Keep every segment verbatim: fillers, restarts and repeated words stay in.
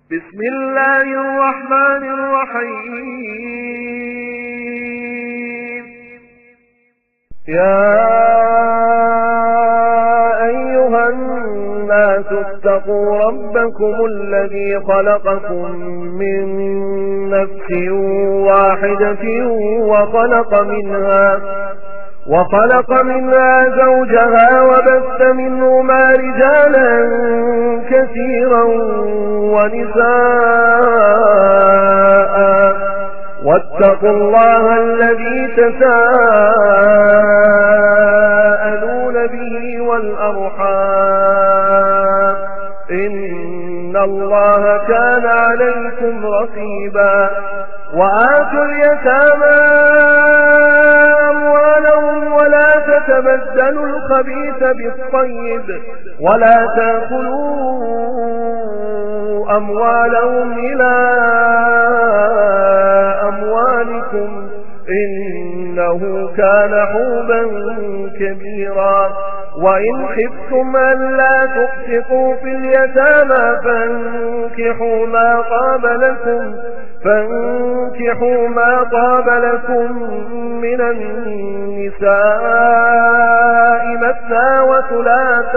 بسم الله الرحمن الرحيم. يا أيها الناس اتقوا ربكم الذي خلقكم من نفس واحدة وخلق منها وخلق منها زوجها وبث منهما رجالا كثيرا ونساء واتقوا الله الذي تساءلون به والأرحام إن الله كان عليكم رقيبا. وآتوا اليتامى أموالهم ولا تتبدلوا الخبيث بالطيب ولا تأكلوا أموالهم إلى أموالكم إنه كان حوبا كبيرا. وإن خفتم ألا تقسطوا في اليتامى فانكحوا ما طاب لكم فانكحوا ما طاب لكم من النساء مثنى وثلاث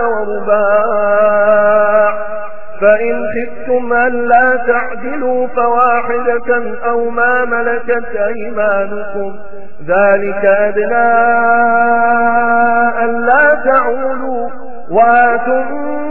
ورباع فإن خفتم ألا تعدلوا فواحدة أو ما ملكت أيمانكم ذلك أدنى ألا تعولوا. وآتوا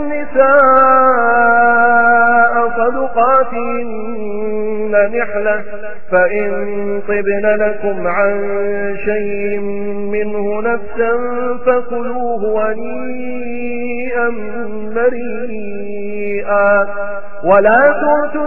النساء صدقاتهن نحلة فإن طبن لكم عن شيء منه نفسا فكلوه هنيئا مريئا. ولا تؤتوا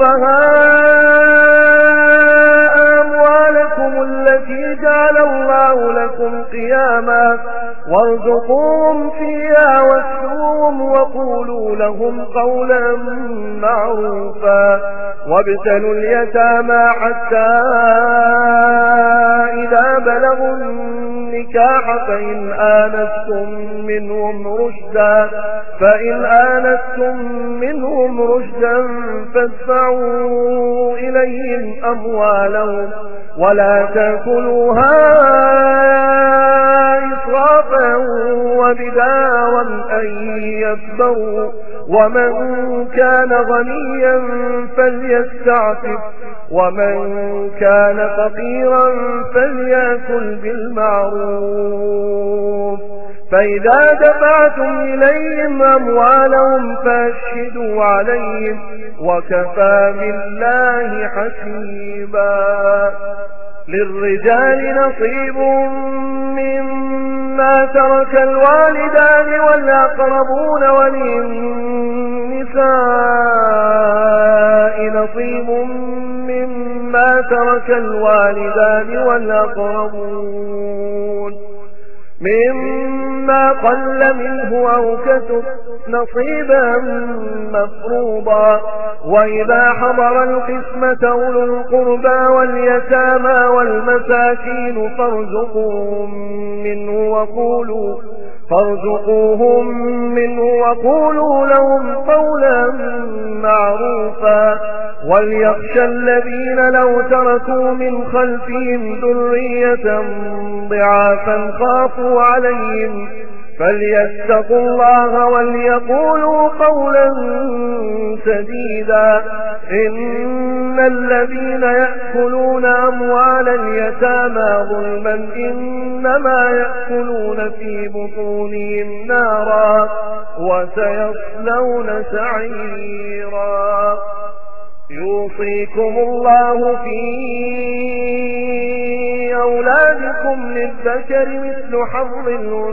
السفهاء أموالكم التي جعل الله لكم قياما وارزقوهم فيها واكسوهم وقولوا لهم قولا معروفا. وابتلوا اليتامى حتى إذا بلغوا النكاح فإن آنستم منهم رشدا فإن آنستم منهم رشدا فادفعوا إليهم أموالهم ولا تأكلوها إسرافا وبدارا أن يكبروا. ومن كان غنيا فليستعفف ومن كان فقيرا فليأكل بالمعروف. فإذا دفعتم إليهم أموالهم فاشهدوا عليهم وكفى بالله حسيبا. للرجال نصيب مما ترك الوالدان والأقربون وللنساء نصيب مما ترك الوالدان والأقربون مما قل منه أو كثر نصيبا مفروضا. وإذا حضر القسمة أولو القربى واليتامى والمساكين فارزقوهم منه وقولوا فارزقوهم منه وقولوا لهم قولا معروفا. وليخشى الذين لو تركوا من خلفهم ذرية ضعافا خافوا عليهم فليتقوا الله وليقولوا قولا سديدا. إن الذين يأكلون أموال اليتامى ظلما إنما يأكلون في بطونهم نارا وسيصلون سعيرا. يوصيكم الله في أولادكم للذكر مثل حظ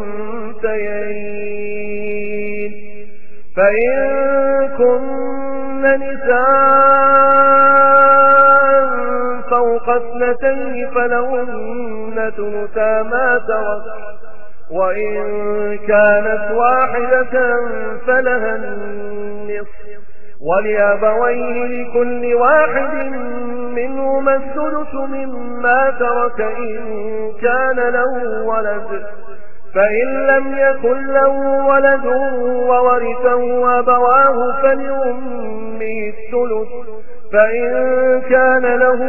الأنثيين فإن كن نساء فوق اثنتين فلهن ثلثا ما ترك وإن كانت واحدة فلها النصف ولأبويه لكل واحد منهما الثلث مما ترك إن كان له ولد فإن لم يكن له ولد وورثه أبواه فلأمه لأمه الثلث فإن كان له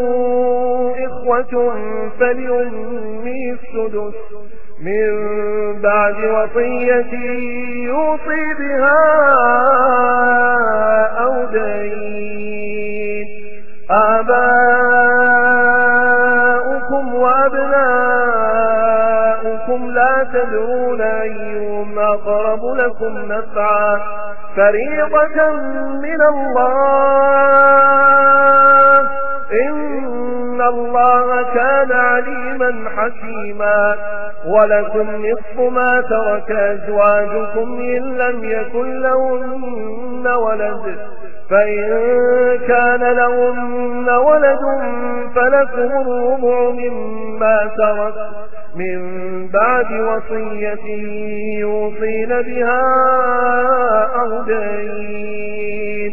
إخوة فلأمه السدس من بعد وصية يوصي بها أو دين. آباؤكم وأبناؤكم لا تدرون أيهم أقرب لكم نفعا فريضة من الله إن الله كان عليما حكيما. ولكم نصف ما ترك أزواجكم إن لم يكن لهن ولد فإن كان لهن ولد فلكم الربع مما ترك من بعد وصية يوصين بها أو دين.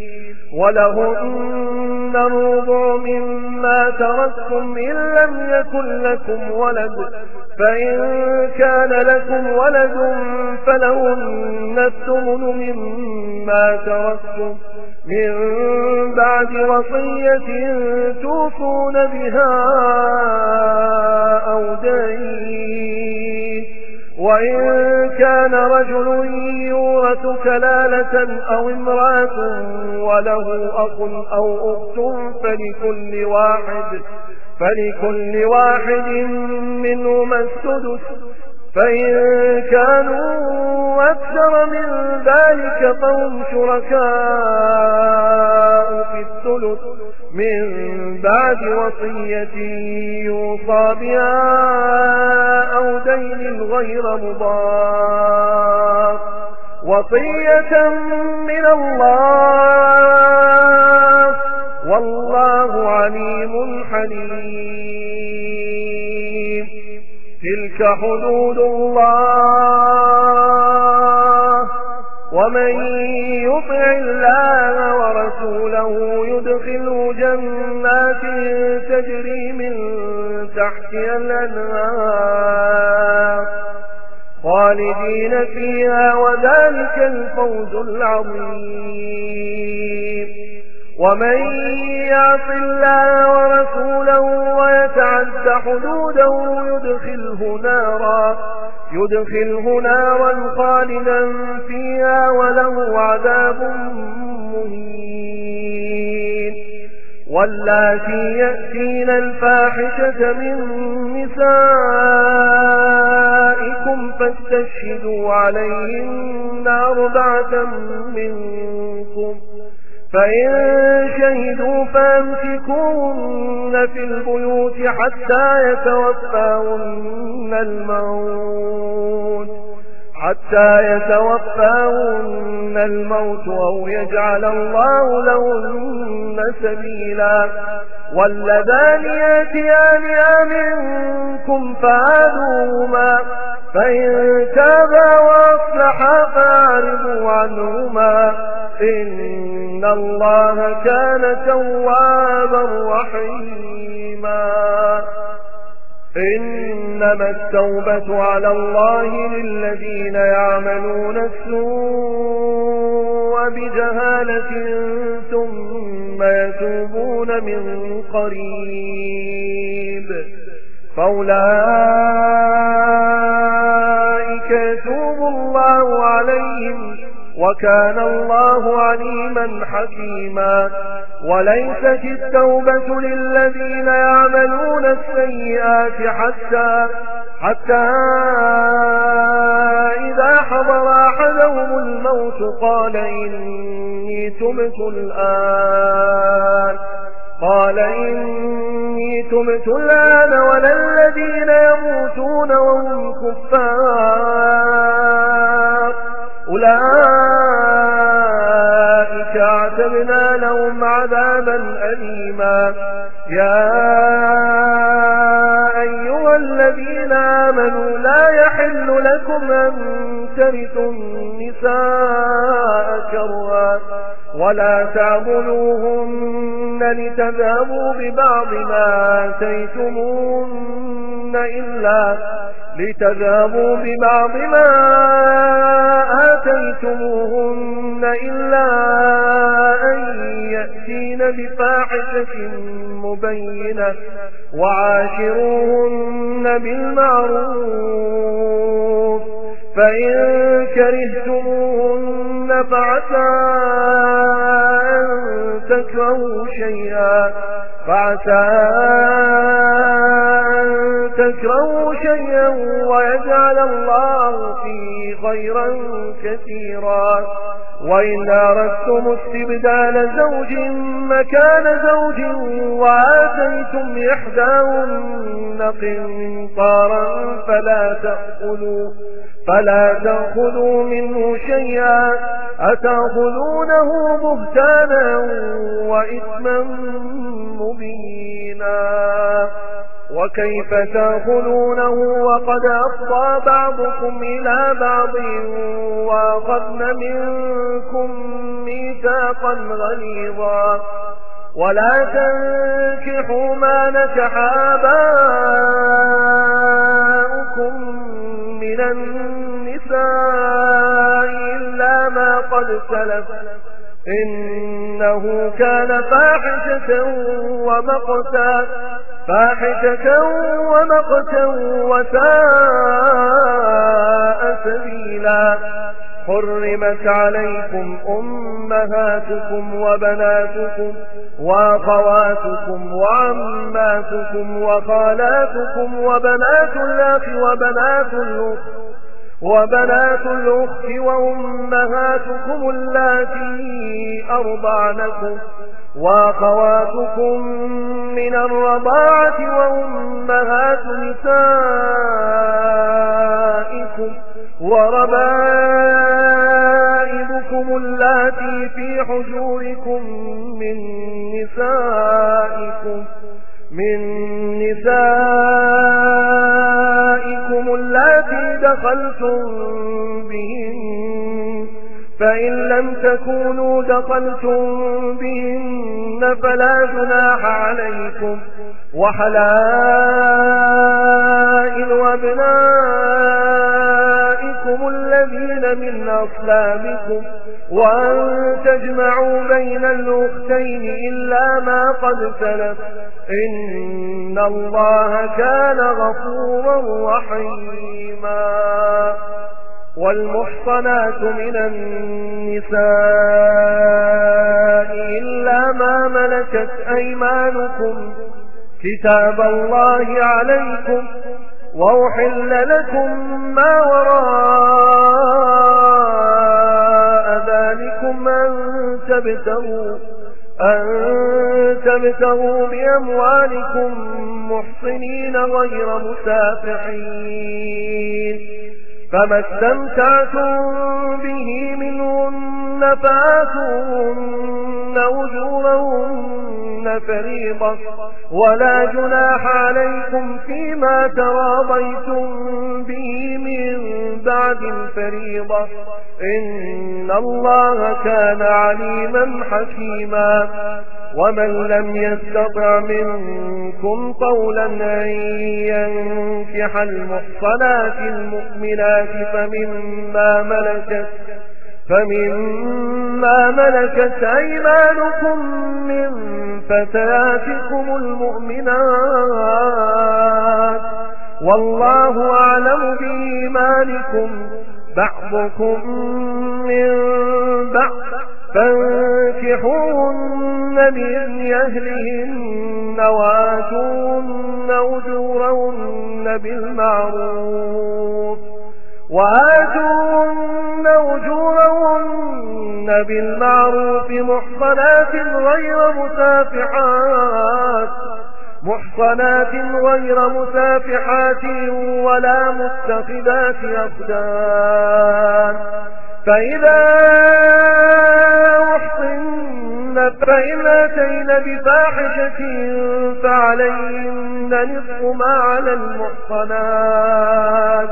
ولهن الربع مما تركتم إن لم يكن لكم ولد فإن كان لكم ولد فلهن الثمن مما تركتم من بعد وصية توصون بها أو دين. وإن كان رجل يورث كلالة أو امرأة وله أخ أو أخت فلكل واحد فلكل واحد منهما السدس فإن كانوا أكثر من ذلك فهم شركاء في الثلث من بعد وصية يوصى بها أو دين غير مضار وصية من الله والله عليم حليم. تلك حدود الله ومن يطع الله ورسوله يدخله جنات تجري من تحتها الأنهار خالدين فيها وذلك الفوز العظيم. ومن يعص الله ورسوله ويتعد حدوده يدخله نارا يدخله نارا خالدا فيها وله عذاب مهين. واللاتي يأتين الفاحشة من نسائكم فاستشهدوا عليهن أربعة منكم فإن شهدوا فامسكوهن في البيوت حتى يتوفاهن الموت حتى يتوفاهن الموت أو يجعل الله لهن سبيلا. واللذان يأتيانها منكم فآذوهما فإن تابا وأصلحا فأعرضوا عنهما إن الله كان توابا رحيما. إنما التوبة على الله للذين يعملون السوء بجهالة ثم يتوبون من قريب فأولئك يتوب الله عليهم وكان الله عليما حكيما. وليست التوبة للذين يعملون السيئات حتى حتى إذا حضر أحدهم الموت قال إني تبت الآن قال إني تبت الآن ولا الذين يموتون وهم كفار أولئك أعتدنا لهم عذابا أليما. يا أيها الذين آمنوا لا يحل لكم أن ترثوا النساء كرها ولا تعضلوهن لتذهبوا ببعض ما آتيتموهن إلا لتذهبوا ببعض ما آتيتموهن إلا أن يأتين بفاحشة مبينة وعاشروهن بالمعروف فإن كرهتموهن فعسى أن تكرهوا شيئا فعسى أن تكرهوا شيئا ويجعل الله فيه خيرا كثيرا وإن أردتم استبدال زوج مكان زوج وآتيتم إحداهن قنطارا فلا تأخذوا فلا تأخذوا منه شيئا أتأخذونه بهتانا وإثما مبينا وكيف تأخذونه وقد أفضى بعضكم إلى بعض وأخذن منكم ميثاقا غليظا ولا تنكحوا ما نكح آباؤكم من النساء إلا ما قد سلف إنه كان فاحشة ومقتا فاحشة ومقتا وساء سبيلا حرمت عليكم أمهاتكم وبناتكم وأخواتكم وعماتكم وخالاتكم وبنات الأخ وبنات الأخت وبنات الأخت وأمهاتكم اللاتي أرضعنكم وأخواتكم من الرضاعة وأمهات نسائكم وربائبكم اللاتي في حجوركم من نسائكم من نسائكم اللاتي دخلتم بهن فإن لم تكونوا دخلتم بهن فلا جناح عليكم وحلائل أبنائكم الذين من أصلابكم وأن تجمعوا بين الأختين إلا ما قد سلف إن الله كان غفورا رحيما والمحصنات من النساء إلا ما ملكت أيمانكم كتاب الله عليكم وأحل لكم ما وراء ذلكم أن تبتغوا أن تبتغوا بأموالكم محصنين غير مسافحين فما استمتعتم به منهن فآتوهن أجورهن فريضة ولا جناح عليكم فيما تراضيتم به من بعد الفريضة إن الله كان عليما حكيما ومن لم يستطع منكم قولا أن ينكح المحصنات المؤمنات فمما ملكت فمما ملكت أيمانكم من فتياتكم المؤمنات والله أعلم بإيمانكم بعضكم من بعض فانكحوهن بإذن أهلهن وآتوهن أجورهن بالمعروف وآتوهن أجورهن بالمعروف محصنات غير مسافحات محصنات غير مسافحات ولا متخذات أخدان فإذا أحصن فإن أتين بفاحشة فعليهن نصف ما على المحصنات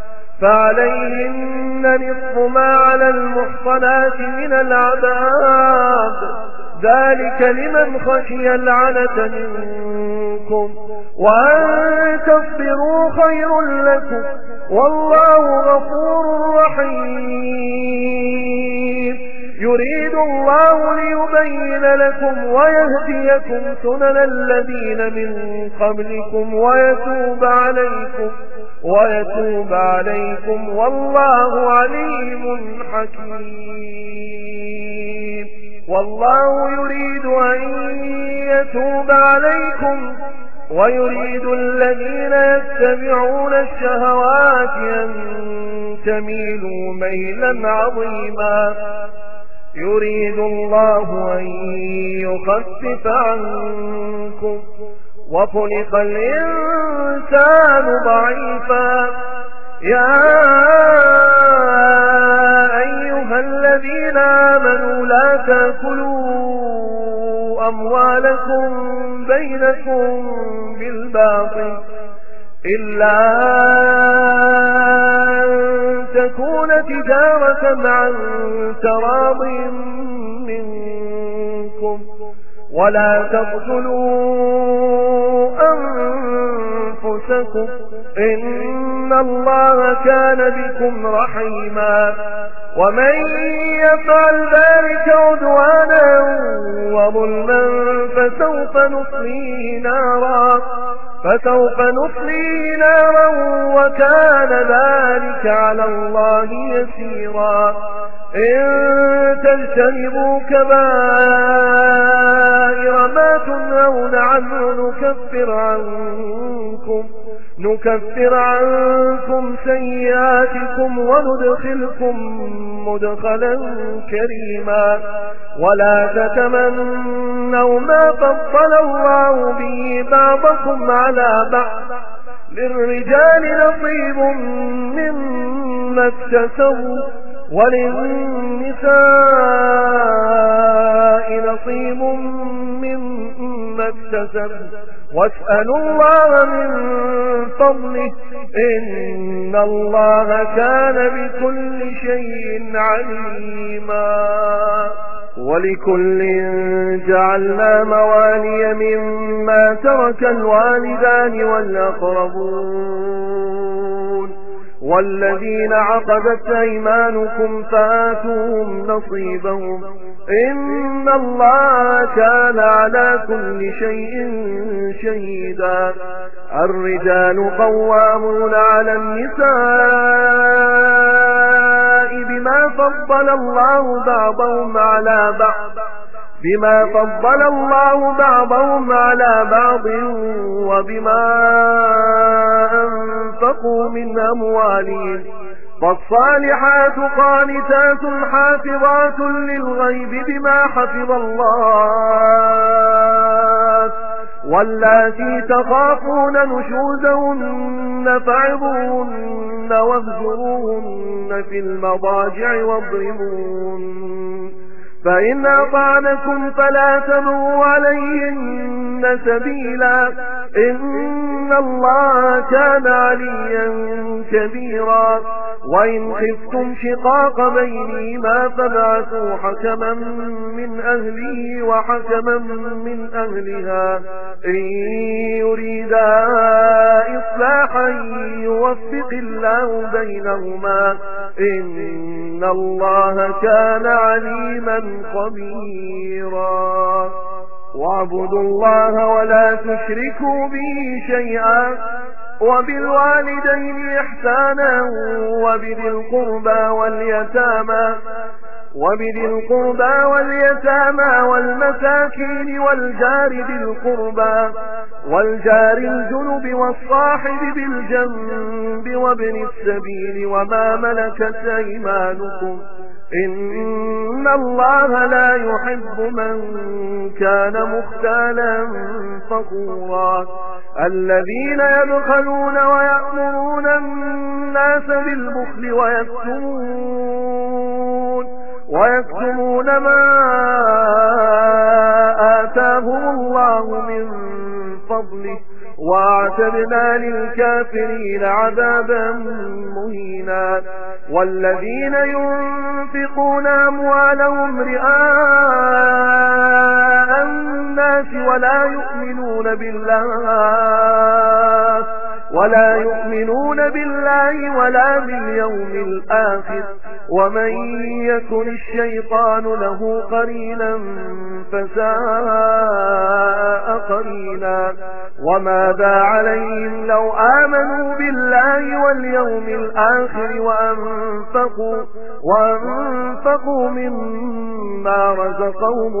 فعليهن نصف ما على المحصنات من العذاب ذلك لمن خشي العنة منكم وأن تصبروا خير لكم والله غفور رحيم يريد الله ليبين لكم ويهديكم سنن الذين من قبلكم ويتوب عليكم ويتوب عليكم والله عليم حكيم. والله يريد أن يتوب عليكم ويريد الذين يتبعون الشهوات أن تميلوا ميلا عظيما. يريد الله أن يخفف عنكم وخلق الإنسان ضعيفا. يا أيها الذين آمنوا لا تأكلوا أموالكم بينكم بالباطل إلا أن تكون تجارة عن تراض منكم ولا تقتلوا أنفسكم إن الله كان بكم رحيما. ومن يفعل ذلك عدوانا وظلما فسوف نصليه نارا فسوف نصليه نارا وكان ذلك على الله يسيرا. إن تجتنبوا كبائر ما تنهون عنه نكفر عنكم نكفر عنكم سيئاتكم وندخلكم مدخلا كريما. ولا تتمنوا ما فضل الله به بعضكم على بعض للرجال نصيب مما اكتسبوا وللنساء نصيب مما اكتسبوا واسألوا الله من فضله إن الله كان بكل شيء عليما. ولكل جعلنا موالي مما ترك الوالدان والأقربون والذين عقدت أيمانكم فآتوهم نصيبهم إن الله كان على كل شيء شهيدا. الرجال قوامون على النساء بما فضل الله بعضهم على بعض بما فضل الله بعضهم على بعض وبما أنفقوا من أموالهم. فالصالحات قانتات حافظات للغيب بما حفظ الله. واللاتي تخافون نشوزهن فعظوهن واهجروهن في المضاجع واضربوهن فإن أطعنكم فلا تبغوا عليهن سبيلا إن الله كان عليا كبيرا. وإن خفتم شقاق بينهما فابعثوا حكما من أهله وحكما من أهلها إن يريدا إصلاحا يوفق الله بينهما إن الله كان عليما خبيرا. واعبدوا الله ولا تشركوا به شيئا وبالوالدين إحسانا وبذي القربى واليتامى وبذي القربى واليتامى والمساكين والجار ذي القربى والجار الجنب والصاحب بالجنب وابن السبيل وما ملكت أيمانكم إن الله لا يحب من كان مختالا فخورا. الذين يبخلون ويأمرون الناس بالبخل ويكتمون ويكتمون ما آتاهم الله من فضله وأعتدنا للكافرين عذابا مهينا. والذين ينفقون أموالهم رئاء الناس ولا يؤمنون بالله ولا يؤمنون بالله ولا باليوم الآخر ومن يكن الشيطان له قرينا فساء قرينا وماذا عليهم لو آمنوا بالله واليوم الآخر وأنفقوا, وأنفقوا مما رزقهم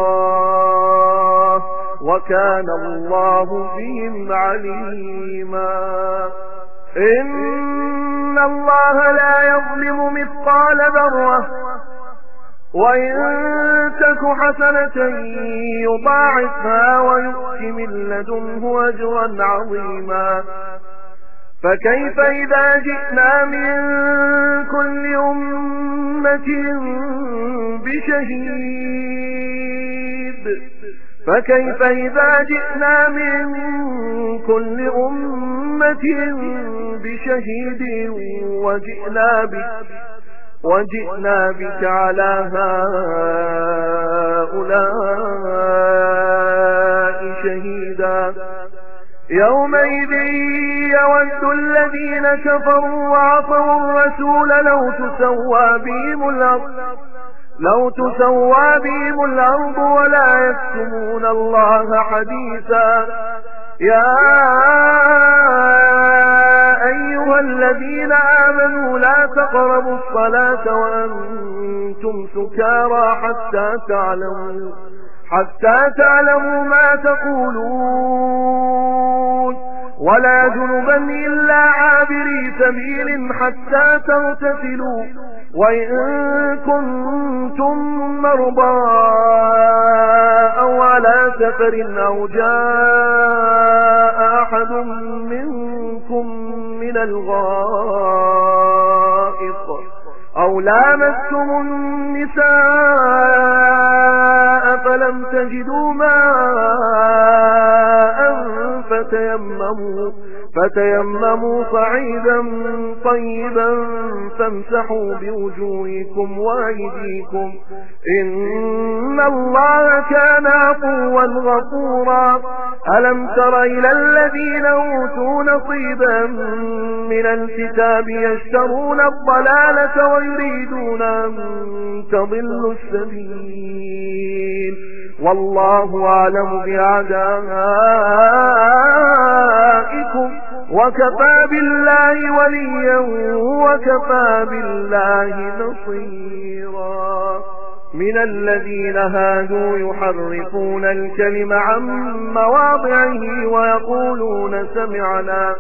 الله وكان الله بهم عليما. إن الله لا يظلم مثقال ذرة وإن تك حسنة يضاعفها ويؤت من لدنه أجرا عظيما. فكيف إذا جئنا من كل أمة بشهيد فكيف إذا جئنا من كل أمة بشهيد وجئنا بك وجئنا بك على هؤلاء شهيدا. يومئذ يود الذين كفروا وعصوا الرسول لو تسوى بهم الأرض لو تسوى بهم الأرض ولا يكتمون الله حديثا. يا أيها الذين آمنوا لا تقربوا الصلاة وأنتم سكارى حتى تعلموا حتى تعلموا ما تقولون ولا جنبا إلا عابري سبيل حتى تغتسلوا وإن كنتم مرضى أو على سفر أو جاء أحد منكم من الغائط أو لامستم النساء فلم تجدوا ماء فتيمموا, فتيمموا صعيدا طيبا فامسحوا بوجوهكم وأيديكم إن الله كان عفوا غفورا. ألم تر إلى الذين أوتوا نصيبا من الكتاب يشترون الضلالة ويريدون أن تضلوا السبيل والله أعلم بأعدائكم وكفى بالله وليا وكفى بالله نصيرا. من الذين هادوا يحرفون الكلم عن مواضعه ويقولون سمعنا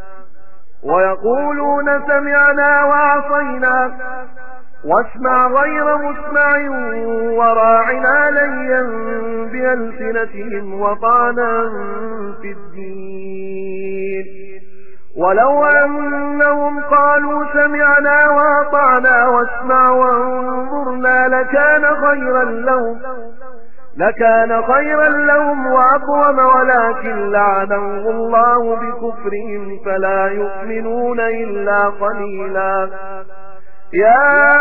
ويقولون سمعنا وعصينا واسمع غير مسمع وراعنا ليا بألسنتهم وطعنا في الدين ولو أنهم قالوا سمعنا وأطعنا واسمع وانظرنا لكان خيرا لهم لكان خيرا لهم وأقوم ولكن لعنهم الله بكفرهم فلا يؤمنون إلا قليلا. يا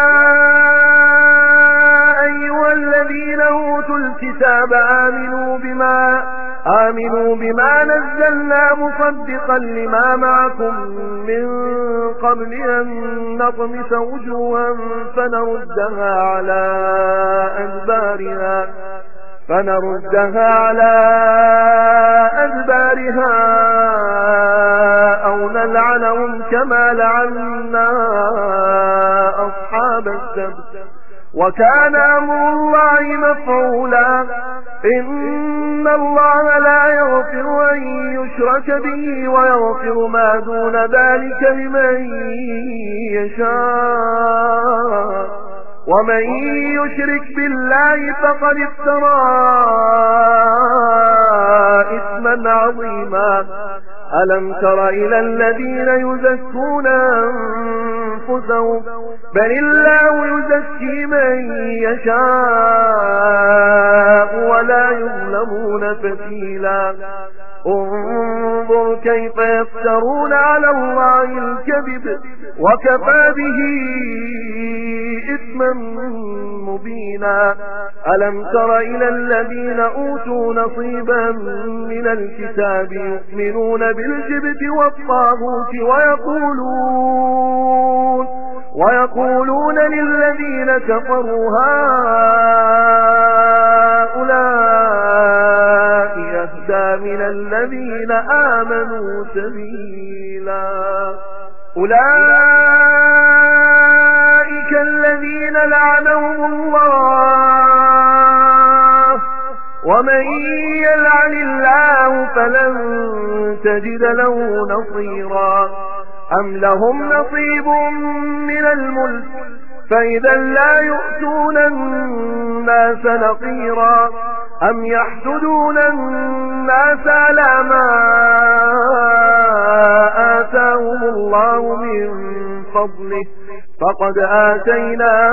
أيها الذين أوتوا الكتاب آمنوا بما آمنوا بما نزلنا مصدقا لما معكم من قبل أن نطمس وجوها فنردها على أدبارها فنردها على أدبارها أو نلعنهم كما لعنا أصحاب السبت وكان أمر الله مفعولا. إن الله لا يغفر أن يشرك به ويغفر ما دون ذلك لمن يشاء ومن يشرك بالله فقد افترى إثما عظيما. ألم تر إلى الذين يزكون أنفسهم بل الله يزكي من يشاء ولا يظلمون فتيلا. انظر كيف يفترون على الله الكذب وكفى به إثما مبينا. ألم تر إلى الذين أوتوا نصيبا من الكتاب يؤمنون بالجبت والطاغوت ويقولون ويقولون للذين كفروا هؤلاء أهدى من الذين آمنوا سبيلا أولئك الذين لعنهم الله ومن يلعن الله فلن تجد له نصيرا أم لهم نصيب من الملك فإذا لا يؤتون الناس نقيرا أم يحسدون الناس على ما آتاهم الله من فضله فقد آتينا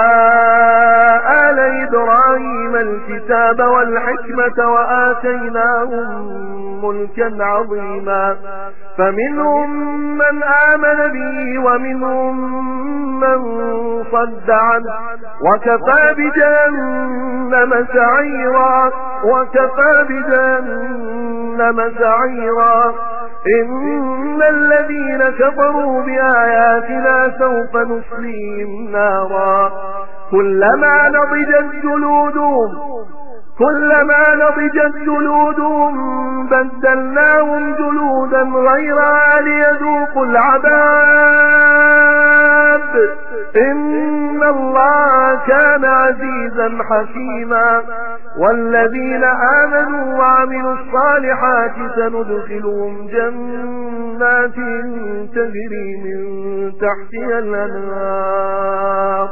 آل إبراهيم الكتاب والحكمة وآتيناهم ملكا عظيما فمنهم من آمن به ومنهم من صد عنه وكفى بجهنم سعيرا وكفى بجهنم سعيرا إن الذين كفروا بآياتنا سوف نصليهم نارا كلما نضجت جلودهم كلما نضجت جلودهم بدلناهم جلودا غيرها ليذوقوا العذاب إن الله كان عزيزا حكيما والذين آمنوا وعملوا الصالحات سندخلهم جنات تجري من تحتها الأنهار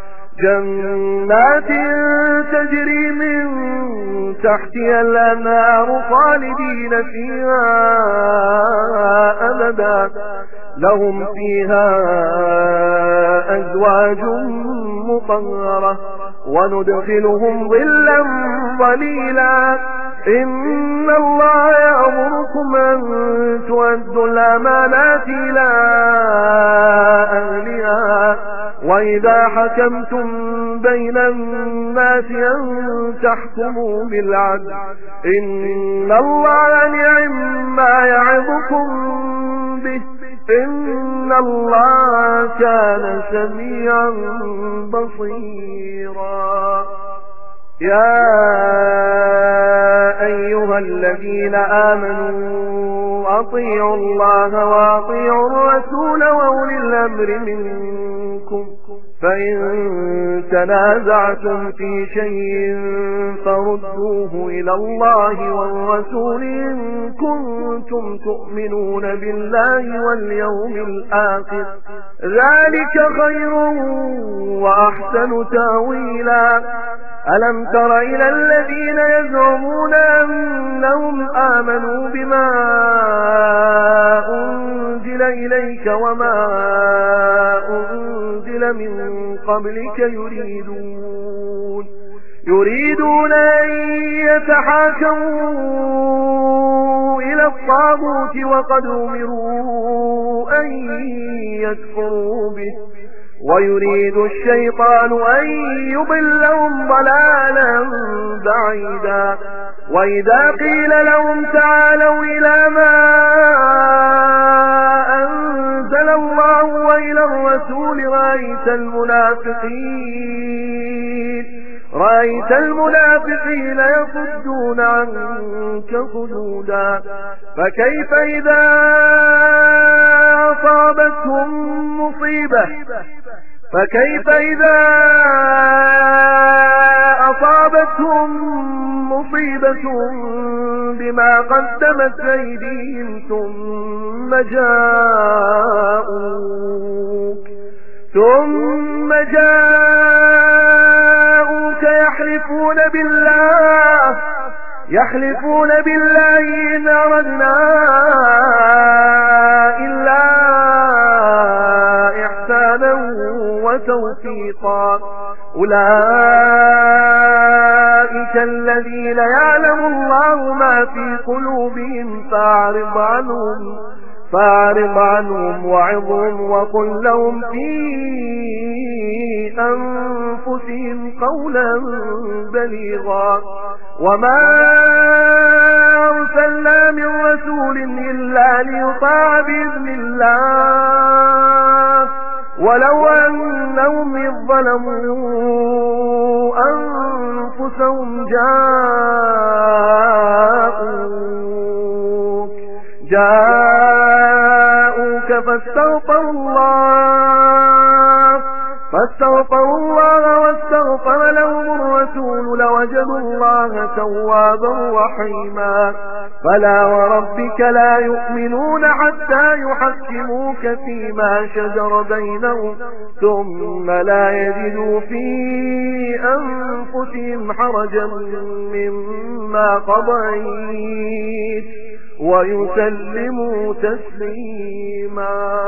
جنات تجري من تحتها الأنهار خالدين فيها أبدا لهم فيها أزواج مطهرة وندخلهم ظلا ظليلا إن الله يأمركم أن تؤدوا الأمانات إلى أهلها وإذا حكمتم بين الناس أن تحكموا بالعدل إن الله نعم ما يعظكم به إن الله كان سميعا بصيرا يا أيها الذين آمنوا أطيعوا الله وأطيعوا الرسول وأولي الأمر منكم فإن تنازعتم في شيء فردوه إلى الله والرسول إن كنتم تؤمنون بالله واليوم الآخر ذلك خير وأحسن تأويلا ألم تر إلى الذين يزعمون أنهم آمنوا بما أنزل إليك وما أنزل من قبلك يريدون يريدون أن يتحاكموا إلى الطاغوت وقد أمروا أن يكفروا به ويريد الشيطان أن يضلهم ضلالا بعيدا وإذا قيل لهم تعالوا إلى ما أنزل الله وإلى الرسول رأيت المنافقين رأيت المنافقين يصدون عنك صدودا فكيف إذا أصابتهم مصيبة فكيف إذا أصابتهم مصيبة بما قدمت أيديهم ثم جاءوك ثم جاءوك يحلفون بالله يحلفون بالله إن أردنا إلا إحسانا وتوفيقا أولئك الذين يعلم الله ما في قلوبهم فأعرض عنهم فأعرض عنهم وعظهم وقل لهم في أنفسهم قولا بليغا وما أرسلنا من رسول إلا ليطاع بإذن الله ولو أنهم إذ ظلموا أنفسهم جاءوك جاءوك فاستغفروا الله فاستغفروا الله واستغفر لهم الرسول لوجدوا الله توابا رحيما. فلا وربك لا يؤمنون حتى يحكموك فيما شجر بينهم ثم لا يجدوا في أنفسهم حرجا مما قضيت ويسلموا تسليما.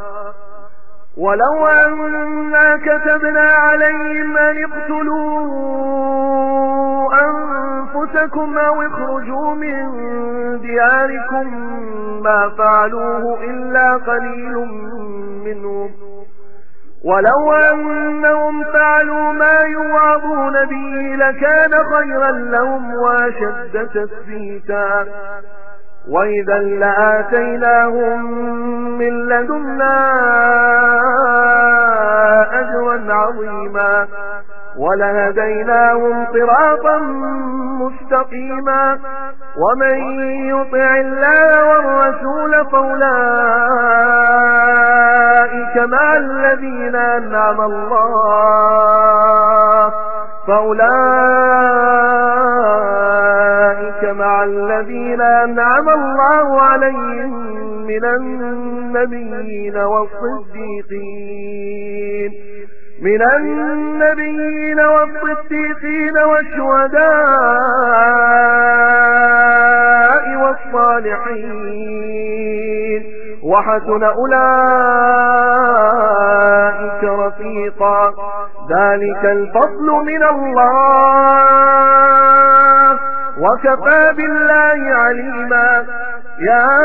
ولو أننا كتبنا عليهم أن اقتلوا أنفسكم أو اخرجوا من دياركم ما فعلوه إلا قليل منهم ولو أنهم فعلوا ما يوعظون به لكان خيرا لهم وأشد تثبيتا وإذا لآتيناهم من لدنا أجرا عظيما ولهديناهم صراطا مستقيما. ومن يطع الله والرسول فأولئك مع الذين أنعم الله فأولئك مع الذين أنعم الله عليهم من النبيين والصديقين من النبيين والصديقين والشهداء والصالحين وحسن أولئك رفيقا. ذلك الفضل من الله وكفى بالله عليما. يا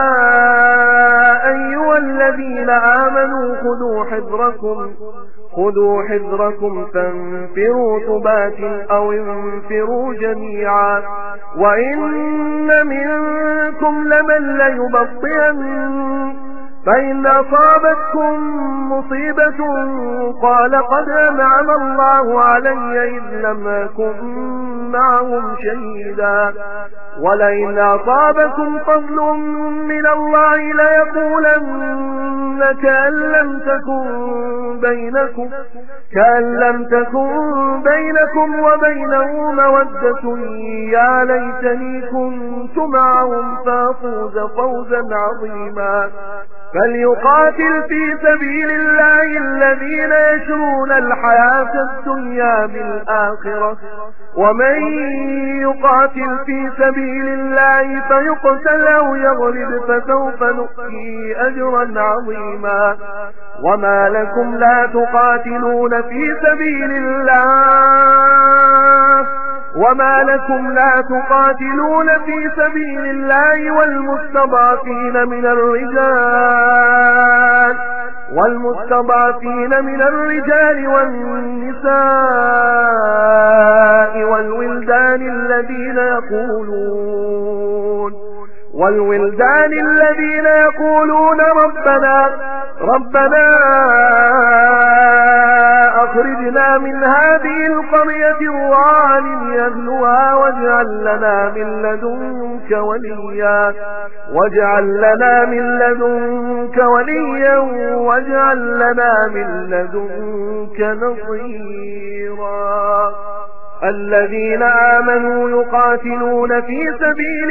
أيها الذين آمنوا خذوا حذركم خذوا حذركم فانفروا ثبات أو انفروا جميعا وإن منكم لمن ليبطئن فإن أصابتكم مصيبة قال قد أنعم الله علي إذ لم أكن معهم شهيدا ولئن أصابكم فضل من الله ليقولن كأن لم تكن بينكم كأن لم تكن بينكم وبينه مودة يا ليتني كنت معهم فأفوز فوزا عظيما. فليقاتل في سبيل الله الذين يشرون الحياة الدنيا بالآخرة ومن يقاتل في سبيل الله فيقتل أو يغلب فسوف نؤتيه أجرا عظيما. وما لكم لا تقاتلون في سبيل الله وما لكم لا تقاتلون في سبيل الله والمستضعفين من الرجال والمستضعفين من الرجال والنساء والولدان الذين يقولون والولدان الذين يقولون ربنا ربنا أخرجنا من هذه القرية الظالم أهلها واجعل لنا من لدنك وليا واجعل لنا من لدنك وليا واجعل لنا من لدنك نصيرا. الذين آمنوا يقاتلون في سبيل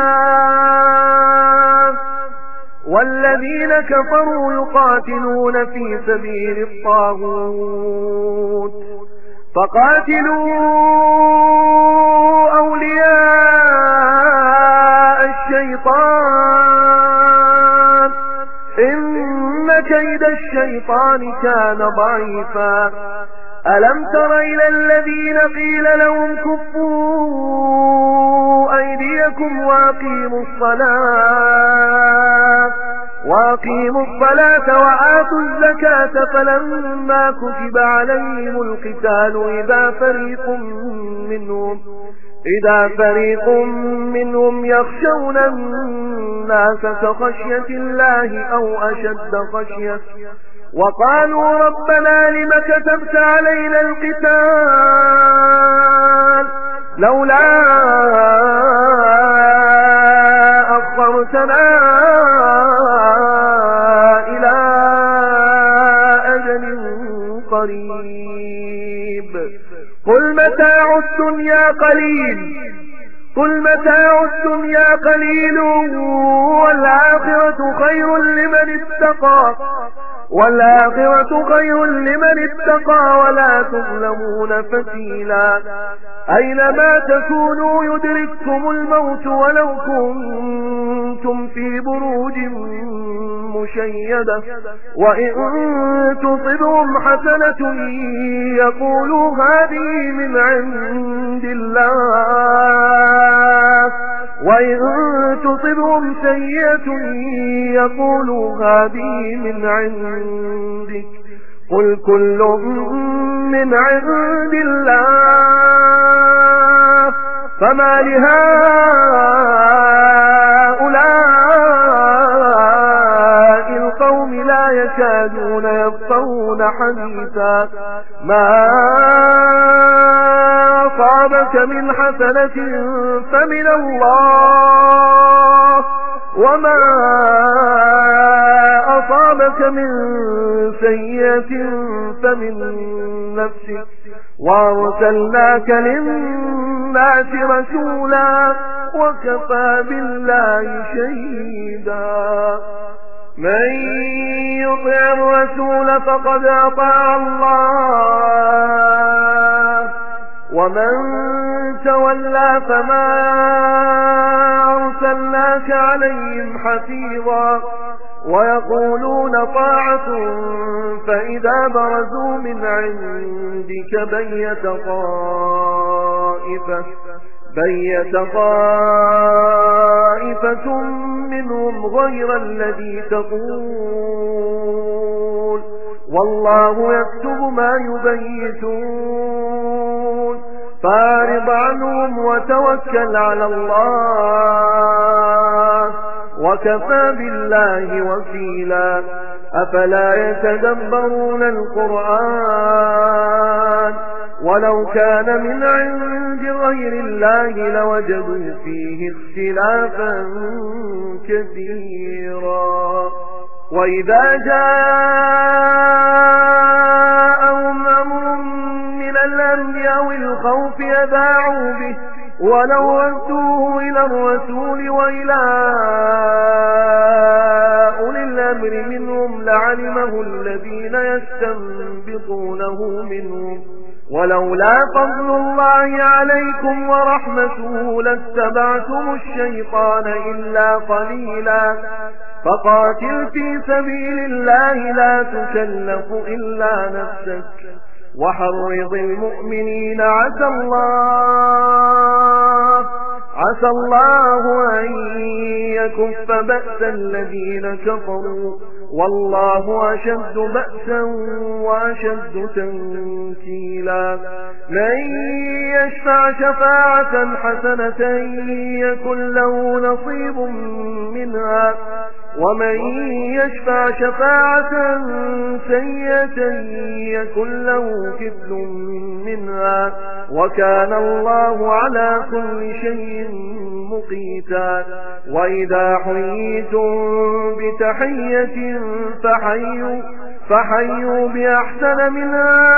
الله والذين كفروا يقاتلون في سبيل الطاغوت فقاتلوا أولياء الشيطان إن كيد الشيطان كان ضعيفا. ألم تر إلى الذين قيل لهم كفوا أيديكم وأقيموا الصلاة وأقيموا الصلاة وآتوا الزكاة فلما كتب عليهم القتال إذا فريق منهم إذا فريق منهم يخشون الناس كخشية الله أو أشد خشية وقالوا ربنا لم كتبت علينا القتال لولا أخرتنا إلى أجل قريب قل متاع الدنيا قليل قل متاع الدنيا قليل والآخرة خير لمن اتقى والآخرة خير لمن اتقى ولا تظلمون فتيلا أينما تكونوا يدرككم الموت ولو كنتم في بروج مشيدة وإن تصبهم حسنة يقولوا هذه من عند الله وإن تصبهم سيئة يقولوا هذه من عندك قل كل من عند الله فما لهؤلاء القوم لا يكادون يفقهون حديثا ما أصابك من حسنة فمن الله وما أصابك من سيئة فمن نفسك وارسلناك للناس رسولا وكفى بالله شهيدا من يطع الرسول فقد أطاع الله ومن تولى فما أرسلناك عليهم حفيظا ويقولون طاعة فإذا برزوا من عندك بيت طائفة بيت طائفة منهم غير الذي تقول والله يكتب ما يبيتون فاعرض عنهم وتوكل على الله وكفى بالله وكيلا أفلا يتدبرون القرآن ولو كان من عند غير الله لوجدوا فيه اختلافا كثيرا وإذا جاءهم أمر من الأمن أو الخوف أذاعوا به ولو ردوه إلى الرسول وإلى أولي الأمر منهم لعلمه الذين يستنبطونه منهم ولولا فضل الله عليكم ورحمته لاتبعتم الشيطان إلا قليلا فقاتل في سبيل الله لا تكلف إلا نفسك وحرض المؤمنين عسى الله عسى الله أن يكف بأس الذين كفروا والله أشد بأسا وأشد تنكيلا من يشفع شفاعة حسنة يكن له نصيب منها ومن يشفع شفاعة سيئة يكن له كفل منها وكان الله على كل شيء مقيتا وإذا حييتم بتحية فحيوا فحيوا بأحسن منها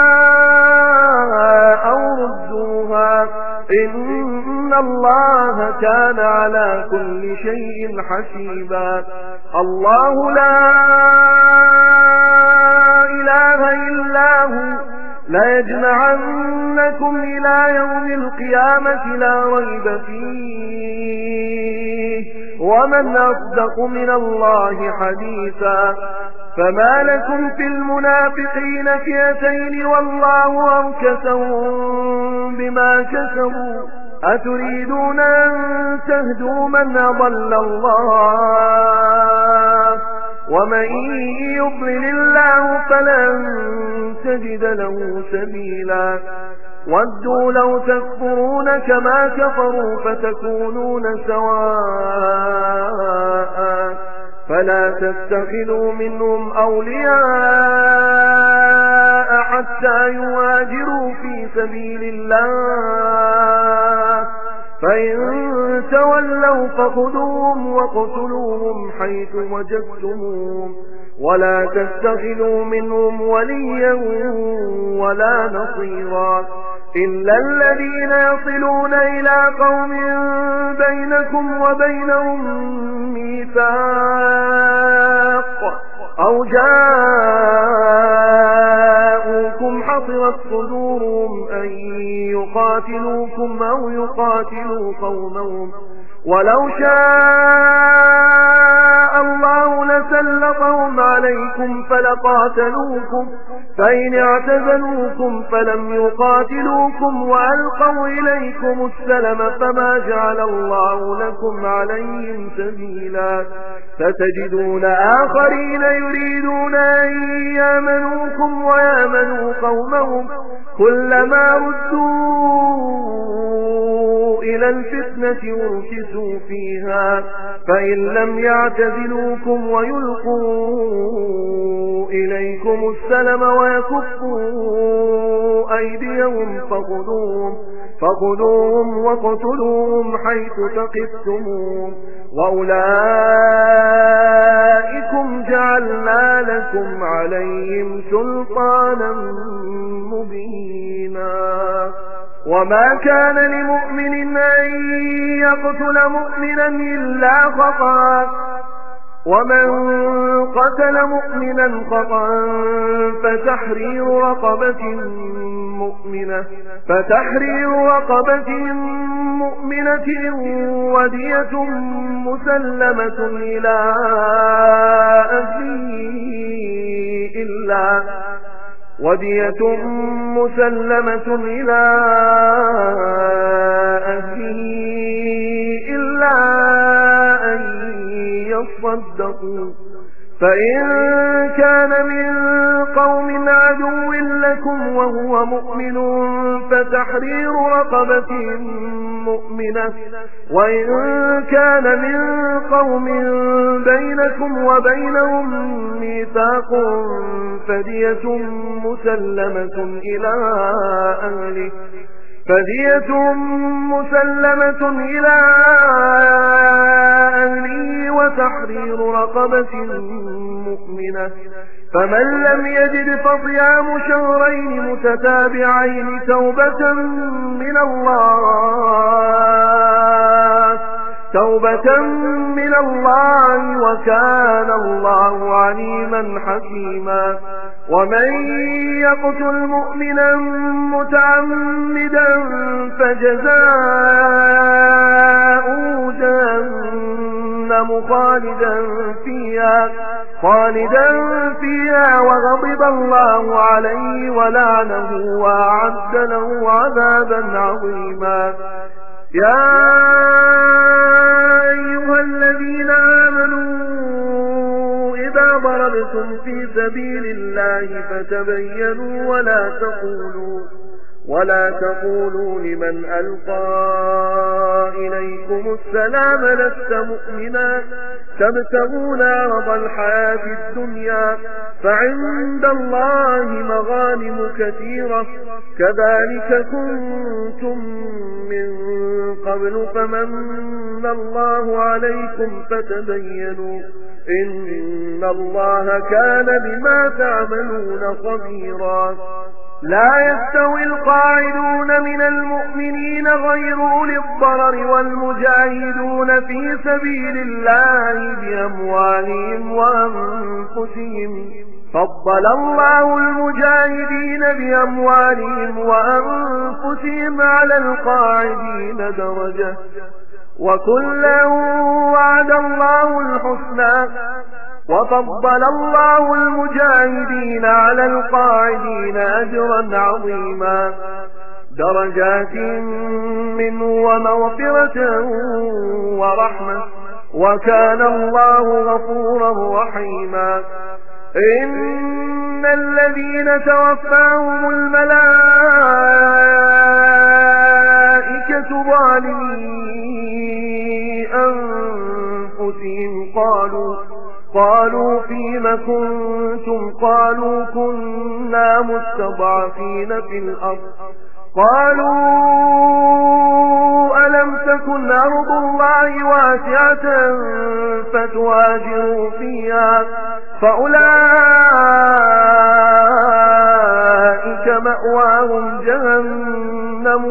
أو ردوها إن الله كان على كل شيء حسيبا الله لا إله إلا هو ليجمعنكم إلى يوم القيامة لا ريب فيه ومن أصدق من الله حديثا فما لكم في المنافقين فئتين والله أركسهم بما كسبوا أتريدون أن تهدوا من أضل الله ومن يضلل الله فلن تجد له سبيلا ودوا لو تكفرون كما كفروا فتكونون سواء فلا تتخذوا منهم أولياء حتى يهاجروا في سبيل الله، فإن تولوا فخذوهم وقتلوهم حيث وجدتموهم، ولا تتخذوا منهم وليا ولا نصيرا إلا الذين يصلون إلى قوم بينكم وبينهم ميثاق أو جاءوكم حصرت صدورهم أن يقاتلوكم أو يقاتلوا قومهم، ولو شاء الله لسلطهم عليكم فلقاتلوكم، فإن اعتزلوكم فلم يقاتلوكم وألقوا إليكم السلم فما جعل الله لكم عليهم سبيلا، فتجدون آخرين يريدون أن يامنوكم ويامنوا قومهم كلما ردوا إلى الفتنة وركسوا فيها، فإن لم يعتزلوكم ويلقوا إليكم السلم ويكفوا أيديهم فخذوهم, فخذوهم وقتلوهم حيث ثقفتموهم، وأولئكم جعلنا لكم عليهم سلطانا مبينا. وما كان لمؤمن أن يقتل مؤمنا إلا خطأ، ومن قتل مؤمنا خطأ فتحرير رقبة مؤمنة فتحرير رقبة مؤمنة ودية مسلمة إلى أهله إلا ودية مسلمة إلى أهله إلا أن يصدقوا، فإن كان من قوم عدو لكم وهو مؤمن فتحرير رقبة مؤمنة، وإن كان من قوم بينكم وبينهم ميثاق فدية مسلمة إلى أهله فدية مسلمة إلى أهله وتحرير رقبة مؤمنة، فمن لم يجد فصيام شهرين متتابعين توبة من الله توبة من الله وكان الله عليما حكيما. ومن يقتل مؤمنا متعمدا فجزاؤه جهنم خالدا فيها خالدا فيها وغضب الله عليه ولعنه وأعد له عذابا عظيما. يا أيها الذين آمنوا إذا ضربتم في سبيل الله فتبينوا ولا تقولوا ولا تقولوا لمن ألقى إليكم السلام لست مؤمنا تبتغون عرض الحياة الدنيا فعند الله مغانم كثيرة كذلك كنتم من قبل فمن الله عليكم فتبينوا إن الله كان بما تعملون خبيرا. لا يستوي القاعدون من المؤمنين غير أولي الضرر والمجاهدون في سبيل الله بأموالهم وأنفسهم فضل الله المجاهدين بأموالهم وأنفسهم على القاعدين درجة وكلا وعد الله الحسنى وفضل الله المجاهدين على القاعدين أجرا عظيما درجات منه ومغفرة ورحمة وكان الله غفورا رحيما. إن الذين توفاهم الملائكة ظالمي أنفسهم قالوا قالوا فيم كنتم قالوا كنا مستضعفين في الأرض قالوا ألم تكن أرض الله واسعة فتهاجروا فيها فأولئك مأواهم جهنم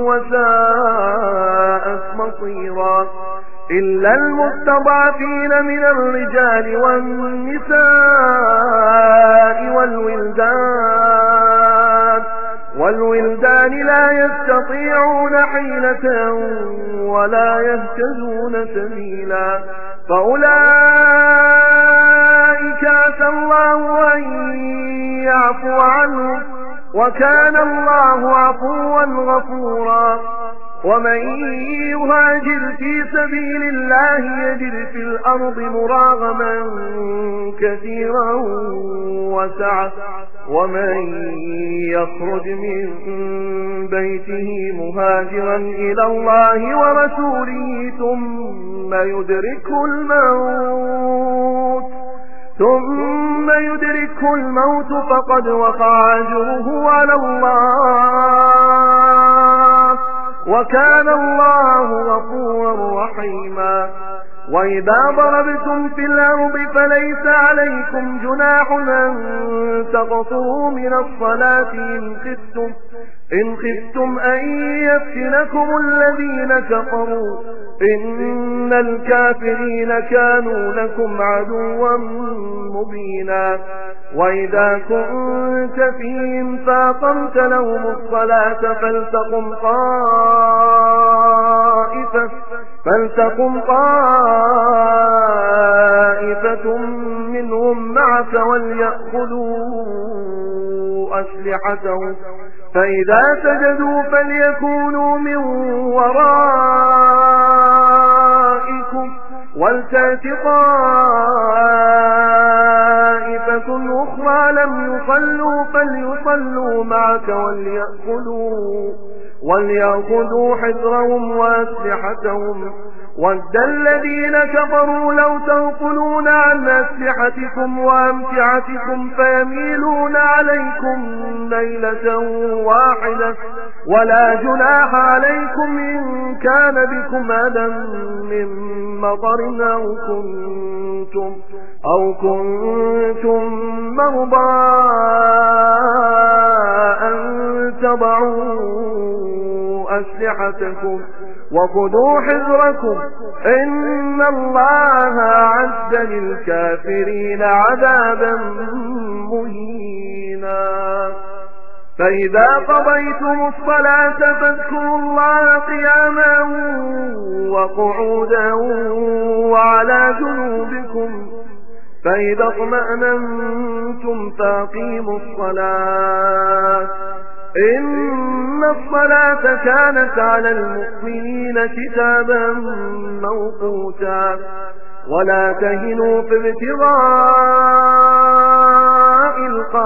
وساءت مصيرا إلا المستضعفين من الرجال والنساء والولدان والولدان لا يستطيعون حيلة ولا يهتدون سبيلا فأولئك عسى الله أن يعفو عنهم وكان الله عفوا غفورا ومن يهاجر في سبيل الله يجد في الأرض مراغما كثيرا وسعة ومن يخرج من بيته مهاجرا إلى الله ورسوله ثم يدركه الموت ثم يدركه الموت فقد وقع أجره على الله وكان الله غفورا رحيما وإذا ضربتم في الأرض فليس عليكم جناح أن تقصروا من الصلاة إن خفتم إن خفتم أن يفتنكم الذين كفروا إن الكافرين كانوا لكم عدوا مبينا وإذا كنت فيهم فأقمت لهم الصلاة فلتقم طائفة فلتقم طائفة منهم معك وليأخذوا أسلحتهم فإذا سجدوا فليكونوا من ورائكم ولتأت طائفة أخرى لم يصلوا فليصلوا معك وليأخذوا وليأخذوا حذرهم وأسلحتهم ود الذين كفروا لو تغفلون عن أسلحتكم وأمتعتكم فيميلون عليكم ميلة واحدة ولا جناح عليكم إن كان بكم أذى من مطر أو كنتم أو كنتم مرضى أن تضعوا أسلحتكم وخذوا حذركم إن الله أعد للكافرين عذابا مهينا فإذا قضيتم الصلاة فاذكروا الله قياما وقعودا وعلى جنوبكم فإذا اطمأننتم فأقيموا الصلاة إن الصلاة كانت على المؤمنين كتابا موقوتا ولا تهنوا في ابتغاء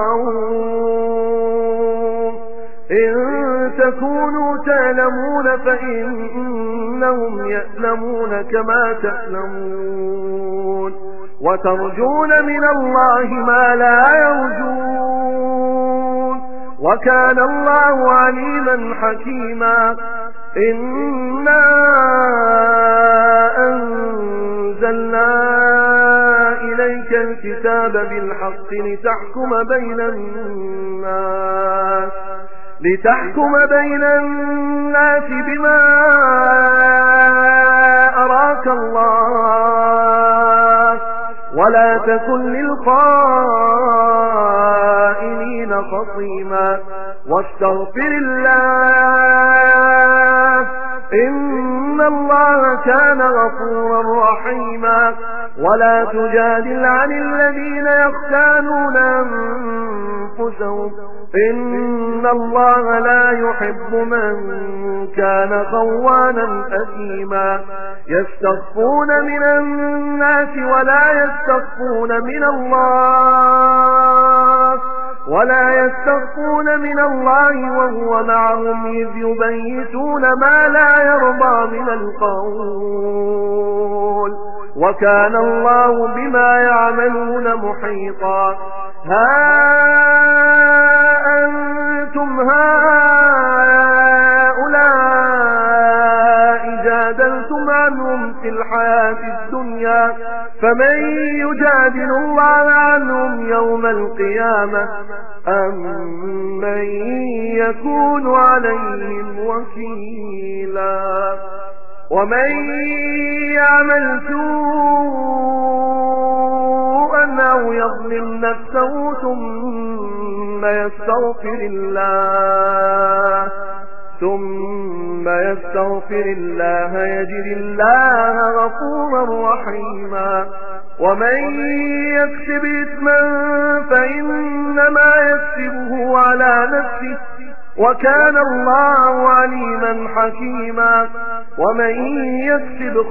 القوم إن تكونوا تعلمون فإنهم يألمون كما تألمون وترجون من الله ما لا يرجون وكان الله عليما حكيما إنا أنزلنا إليك الكتاب بالحق لتحكم بين الناس لتحكم بين الناس بما أراك الله ولا تكن للخائنين خصيما واستغفر الله إن الله كان غفورا رحيما ولا تجادل عن الذين يختانون أنفسهم إن الله لا يحب من كان خوانا أثيما يستخفون من الناس ولا يستخفون من الله ولا يستخفون من الله وهو معهم إذ يبيتون ما لا يرضى من القول وكان الله بما يعملون محيطا. ها أنتم هؤلاء جادلتم عنهم في الحياة الدنيا فمن يجادل الله عنهم يوم القيامة أم من يكون عليهم وكيلا. ومن يعمل سوءا أو يظلم نفسه ثم يستغفر الله ثم يستغفر الله يجد الله غفورا رحيما. ومن يكسب إثما فإنما يكسبه على نفسه وكان الله عليما حكيما. ومن يكسب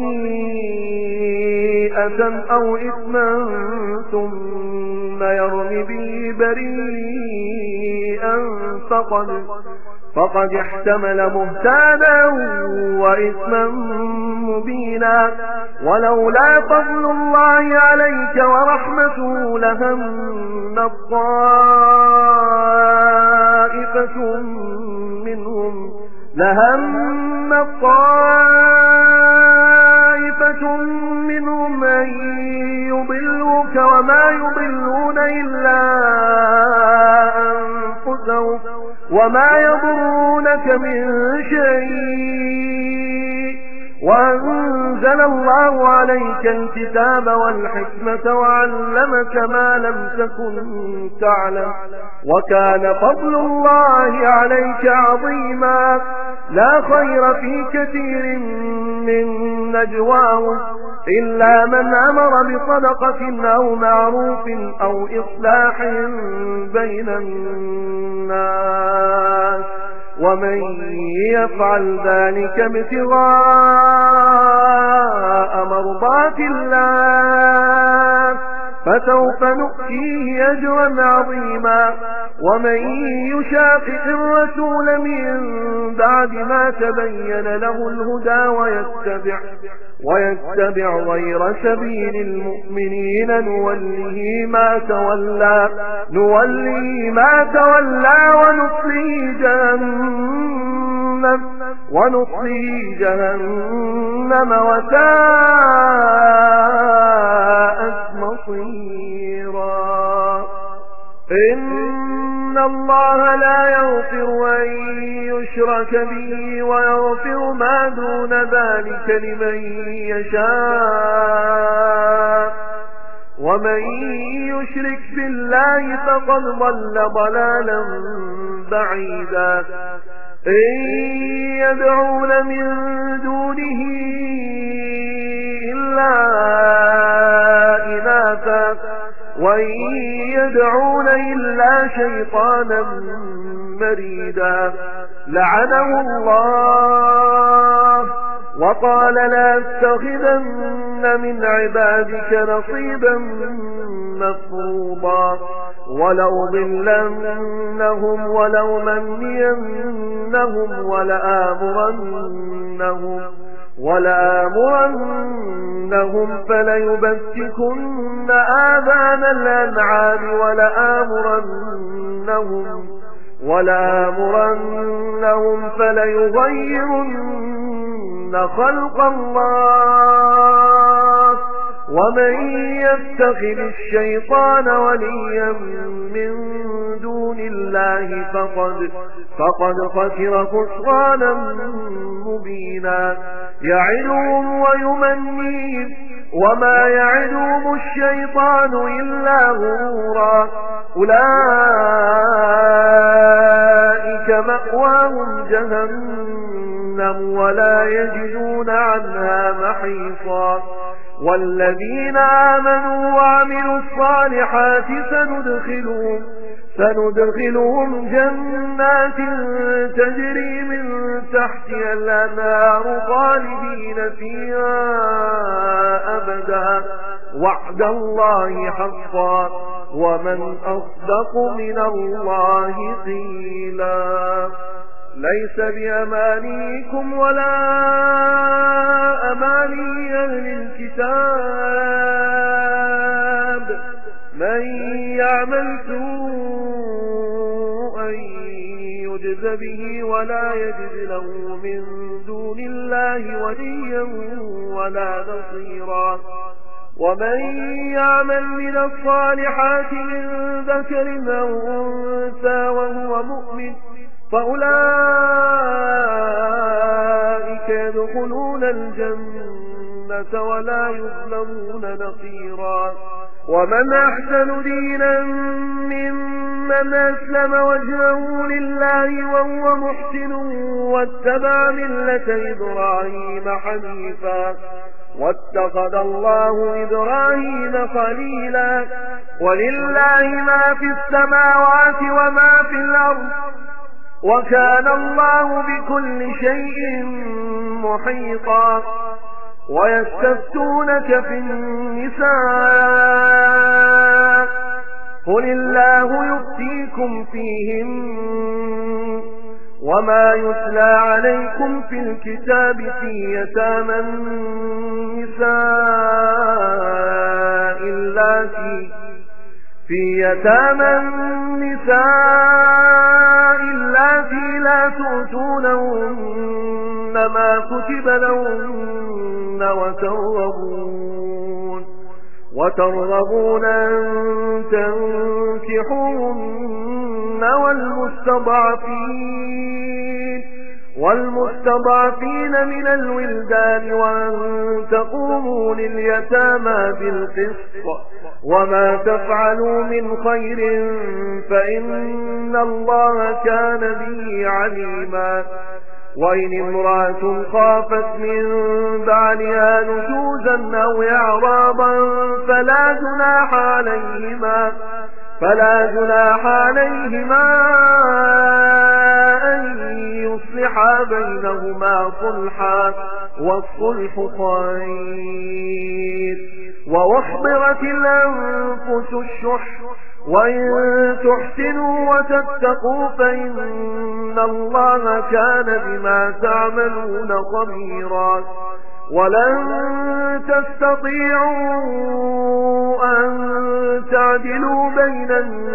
خطيئة أو إثما ثم يرم به بريئا فقد فقد احتمل بهتانا وإثما مبينا. ولولا فضل الله عليك ورحمته لهم طائفة منهم لهم طائفة منهم أن يضلوك وما يضلون إلا أنفسهم وما يضرونك من شيء. وأنزل الله عليك الكتاب والحكمة وعلمك ما لم تكن تعلم وكان فضل الله عليك عظيما. لا خير في كثير من نجواهم إلا من أمر بصدقة أو معروف أو إصلاح بين الناس ومن يفعل ذلك ابتغاء مرضات الله فسوف نؤتيه أجرا عظيما. ومن يشاقق الرسول من بعد ما تبين له الهدى ويتبع, ويتبع غير سبيل المؤمنين نوله ما تولى, نوله ما تولى ونصليه جهنم, ونصليه جهنم وساءت مصيرا. إن الله لا يغفر أن يشرك به ويغفر ما دون ذلك لمن يشاء ومن يشرك بالله فقد ضل ضلالا بعيدا. إن يدعون من دونه إلا إناثا وإن يدعون إلا شيطانا مريدا. لعنه الله وقال لا أتخذن من عبادك نصيبا مفروضا. ولو ضلنهم ولو منينهم ولآمرنهم ولآمرنهم فليبتكن آذان الأنعام ولآمرنهم ولآمرنهم فليغيرن خلق الله. ومن يتخذ الشيطان وليا من دون الله فقد, فقد خسر خسرانا مبينا. يعدهم ويمنيهم وما يعدهم الشيطان إلا غرورا. أولئك مأواهم جهنم ولا يجدون عنها محيصا. والذين آمنوا وعملوا الصالحات سندخلهم, سندخلهم جنات تجري من تحتها الأنهار خالدين فيها أبدا وعد الله حقا ومن أصدق من الله قيلا. ليس بأمانيكم ولا أماني أهل الكتاب الكتاب من يعمل سوءا يجز به ولا يجد له من دون الله وليا ولا نصيرا ومن يعمل من الصالحات من ذكر أو أنثى وهو مؤمن فأولئك يدخلون الجنة ولا يظلمون نقيرا ومن أحسن دينا ممن أسلم وجهه لله وهو محسن واتبع ملة إبراهيم حنيفا واتخذ الله إبراهيم خليلا ولله ما في السماوات وما في الأرض وكان الله بكل شيء محيطا ويستفتونك في النساء قل الله يفتيكم فيهن وما يتلى عليكم في الكتاب في يتامى النساء اللاتي في يتامى النساء اللاتي لا تؤتونهن ما كتب لهن وترغبون وترغبون أن تنكحوهن والمستضعفين والمستضعفين من الولدان وأن تقوموا لليتامى بالقسط وما تفعلوا من خير فإن الله كان به عليما وإن امرأة خافت من بعلها نشوزا أو إعراضا فلا جناح عليهما فلا جناح عليهما أن يصلحا بينهما صلحا والصلح خير وأحضرت الأنفس الشح وإن تحسنوا وتتقوا فإن الله كان بما تعملون خبيرا ولن تستطيعوا أن تعدلوا بين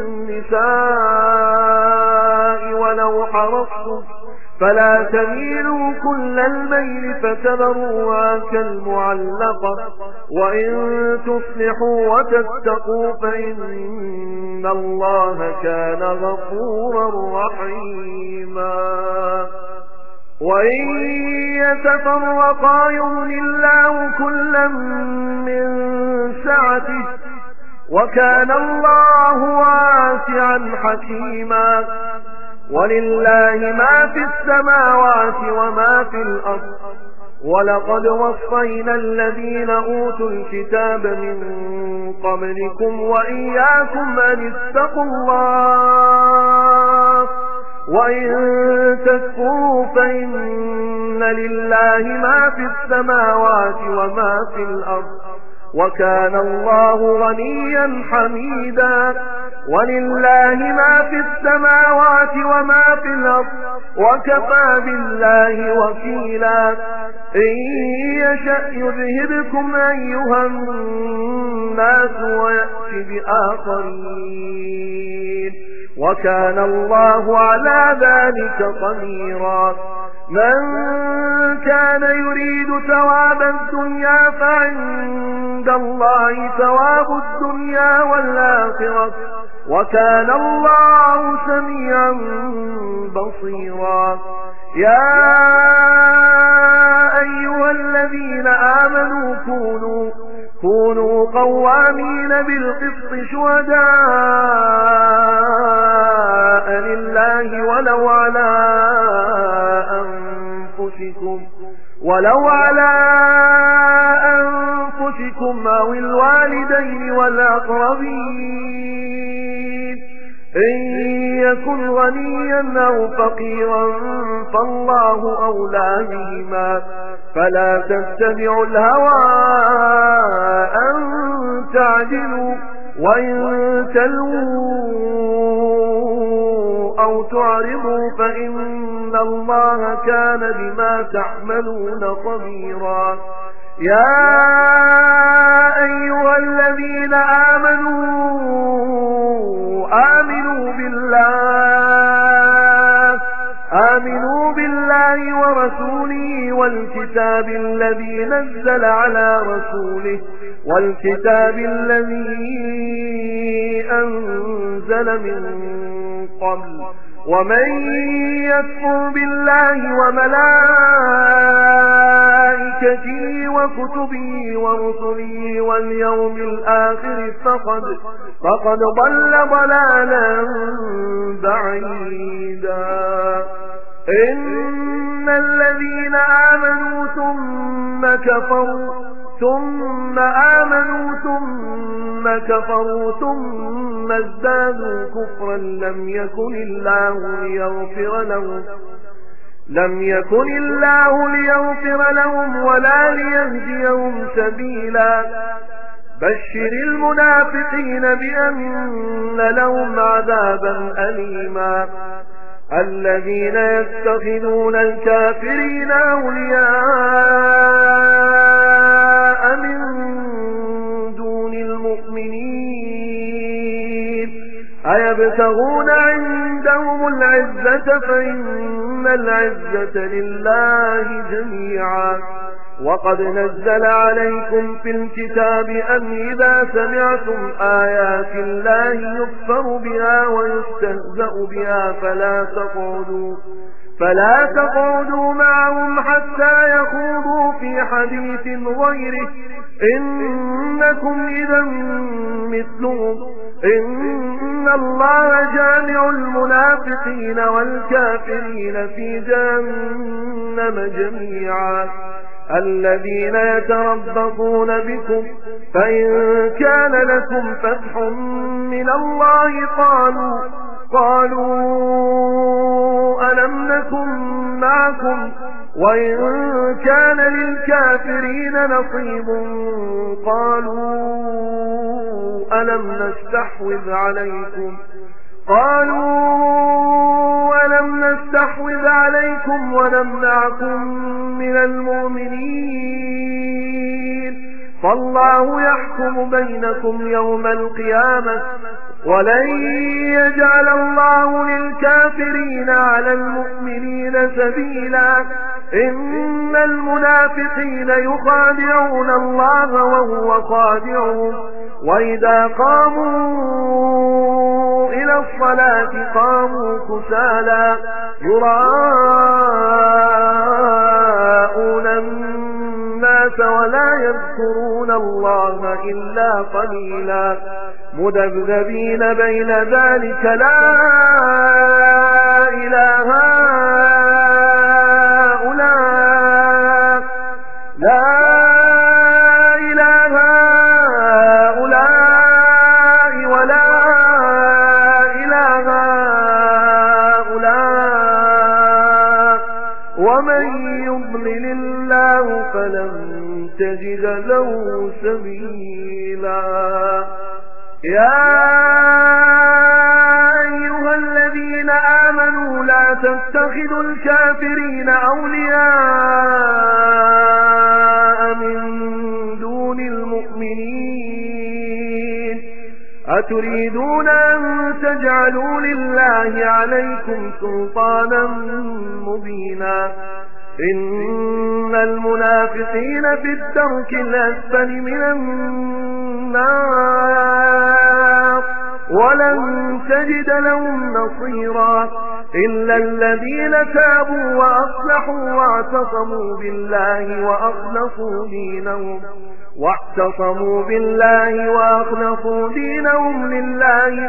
النساء ولو حرصتم فلا تميلوا كل الميل فتذروها كالمعلقة وإن تصلحوا وتتقوا فإن الله كان غفورا رحيما وإن يتفرقا يغن الله كلا من سعته وكان الله واسعا حكيما ولله ما في السماوات وما في الأرض ولقد وصينا الذين أوتوا الكتاب من قبلكم وإياكم أن اتقوا الله وإن تكفروا فإن لله ما في السماوات وما في الأرض وكان الله غنيا حميدا ولله ما في السماوات وما في الأرض وكفى بالله وكيلا إن يشأ يذهبكم أيها الناس ويأتي بآخرين وكان الله على ذلك قديرا من كان يريد ثواب الدنيا فعند الله ثواب الدنيا والآخرة وكان الله سميعا بصيرا يا أيها الذين آمنوا كونوا كونوا قوامين بالقسط شهداء لله ولو على أنفسكم ولو على أنفسكم أو الوالدين والأقربين إن يكن غنيا أو فقيرا فالله أولى بهما فلا تتبعوا الهوى أن تعدلوا وإن تلووا أو تعرضوا فإن الله كان بما تعملون خبيرا يا أيها الذين آمنوا آمنوا بالله آمنوا بالله ورسوله والكتاب الذي نزل على رسوله والكتاب الذي أنزل من قبل ومن يكفر بالله وملائكته وكتبه ورسله واليوم الآخر فقد, فقد ضل ضلالا بعيدا. إن الذين آمنوا ثم كفروا ثم آمنوا ثم كفروا ثم ازدادوا كفرا لم يكن الله ليغفر لهم لم يكن الله ليغفر لهم ولا ليهديهم سبيلا. بشر المنافقين بأن لهم عذابا أليما. الذين يتخذون الكافرين أولياء من دون المؤمنين أيبتغون عندهم العزة فإن العزة لله جميعا. وقد نزل عليكم في الكتاب أن إذا سمعتم آيات الله يكفر بها ويستهزأ بها فلا تقعدوا فلا تقعدوا معهم حتى يخوضوا في حديث غيره إنكم إذا مثلهم إن الله جامع المنافقين والكافرين في جهنم جميعا. الذين يتربصون بكم فإن كان لكم فتح من الله قالوا قالوا ألم نكن معكم وإن كان للكافرين نصيب قالوا ألم نستحوذ عليكم قالوا ألم نستحوذ عليكم ونمنعكم من المؤمنين فالله يحكم بينكم يوم القيامة ولن يجعل الله للكافرين على المؤمنين سبيلا. إن المنافقين يخادعون الله وهو خادعهم وإذا قاموا إلى الصلاة قاموا كسالى يراءون الناس ولا يذكرون الله إلا قليلا مذبذبين بين ذلك لا إله هؤلاء لا إله هؤلاء ولا إله هؤلاء ومن يضلل الله فلن تجد له سبيلا. يا أيها الذين آمنوا لا تتخذوا الكافرين أولياء من دون المؤمنين أتريدون أن تجعلوا لله عليكم سلطانا مبينا. إن المنافقين في الدرك الأسفل من النار ولن تجد لهم نصيرا إلا الذين تابوا وأصلحوا واعتصموا بالله وأخلصوا دينهم واعتصموا بالله وأخلصوا دينهم لله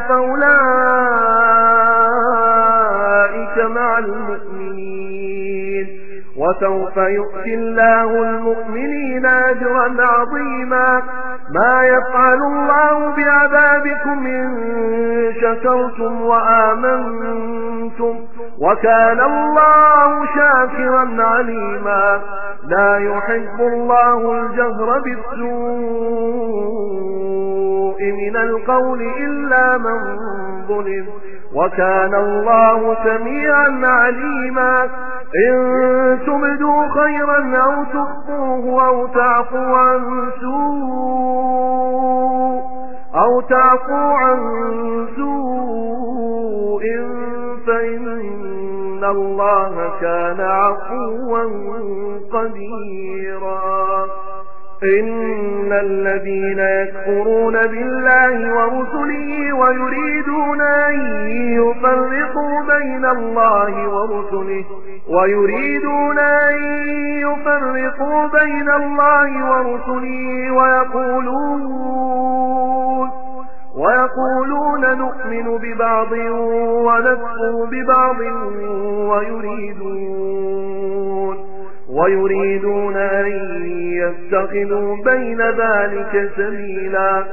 فأولئك مع المؤمنين وسوف يؤتي الله المؤمنين أجرا عظيما. ما يفعل الله بعذابكم إن شكرتم وآمنتم وكان الله شاكرا عليما. لا يحب الله الجهر بالسوء من القول إلا من ظلم وكان الله سميعا عليما. إن تبدوا خيرا أو تخفوه أو تعفو عن سوء أو تعفو عن سوء فإن الله كان عفوا قديرا. إن الذين يكفرون بالله ورسله ويريدون أن يفرقوا بين الله ورسله ويريدون أن يفرقوا بين الله ورسله ويقولون ويقولون نؤمن ببعض ونكفر ببعض ويريدون ويريدون أن يتخذوا بين ذلك سبيلا.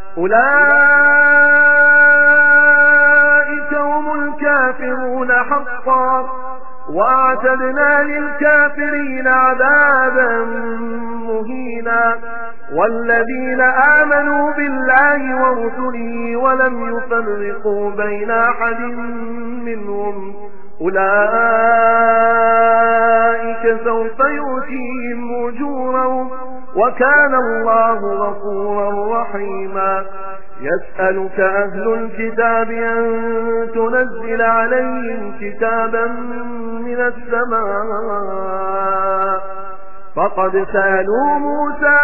أولئك هم الكافرون حقا وأعتدنا للكافرين عذابا مهينا. والذين آمنوا بالله ورسله ولم يفرقوا بين أحد منهم أولئك سوف يؤتيهم أجورهم وكان الله غفورا رحيما. يسألك أهل الكتاب أن تنزل عليهم كتابا من السماء فقد سألوا موسى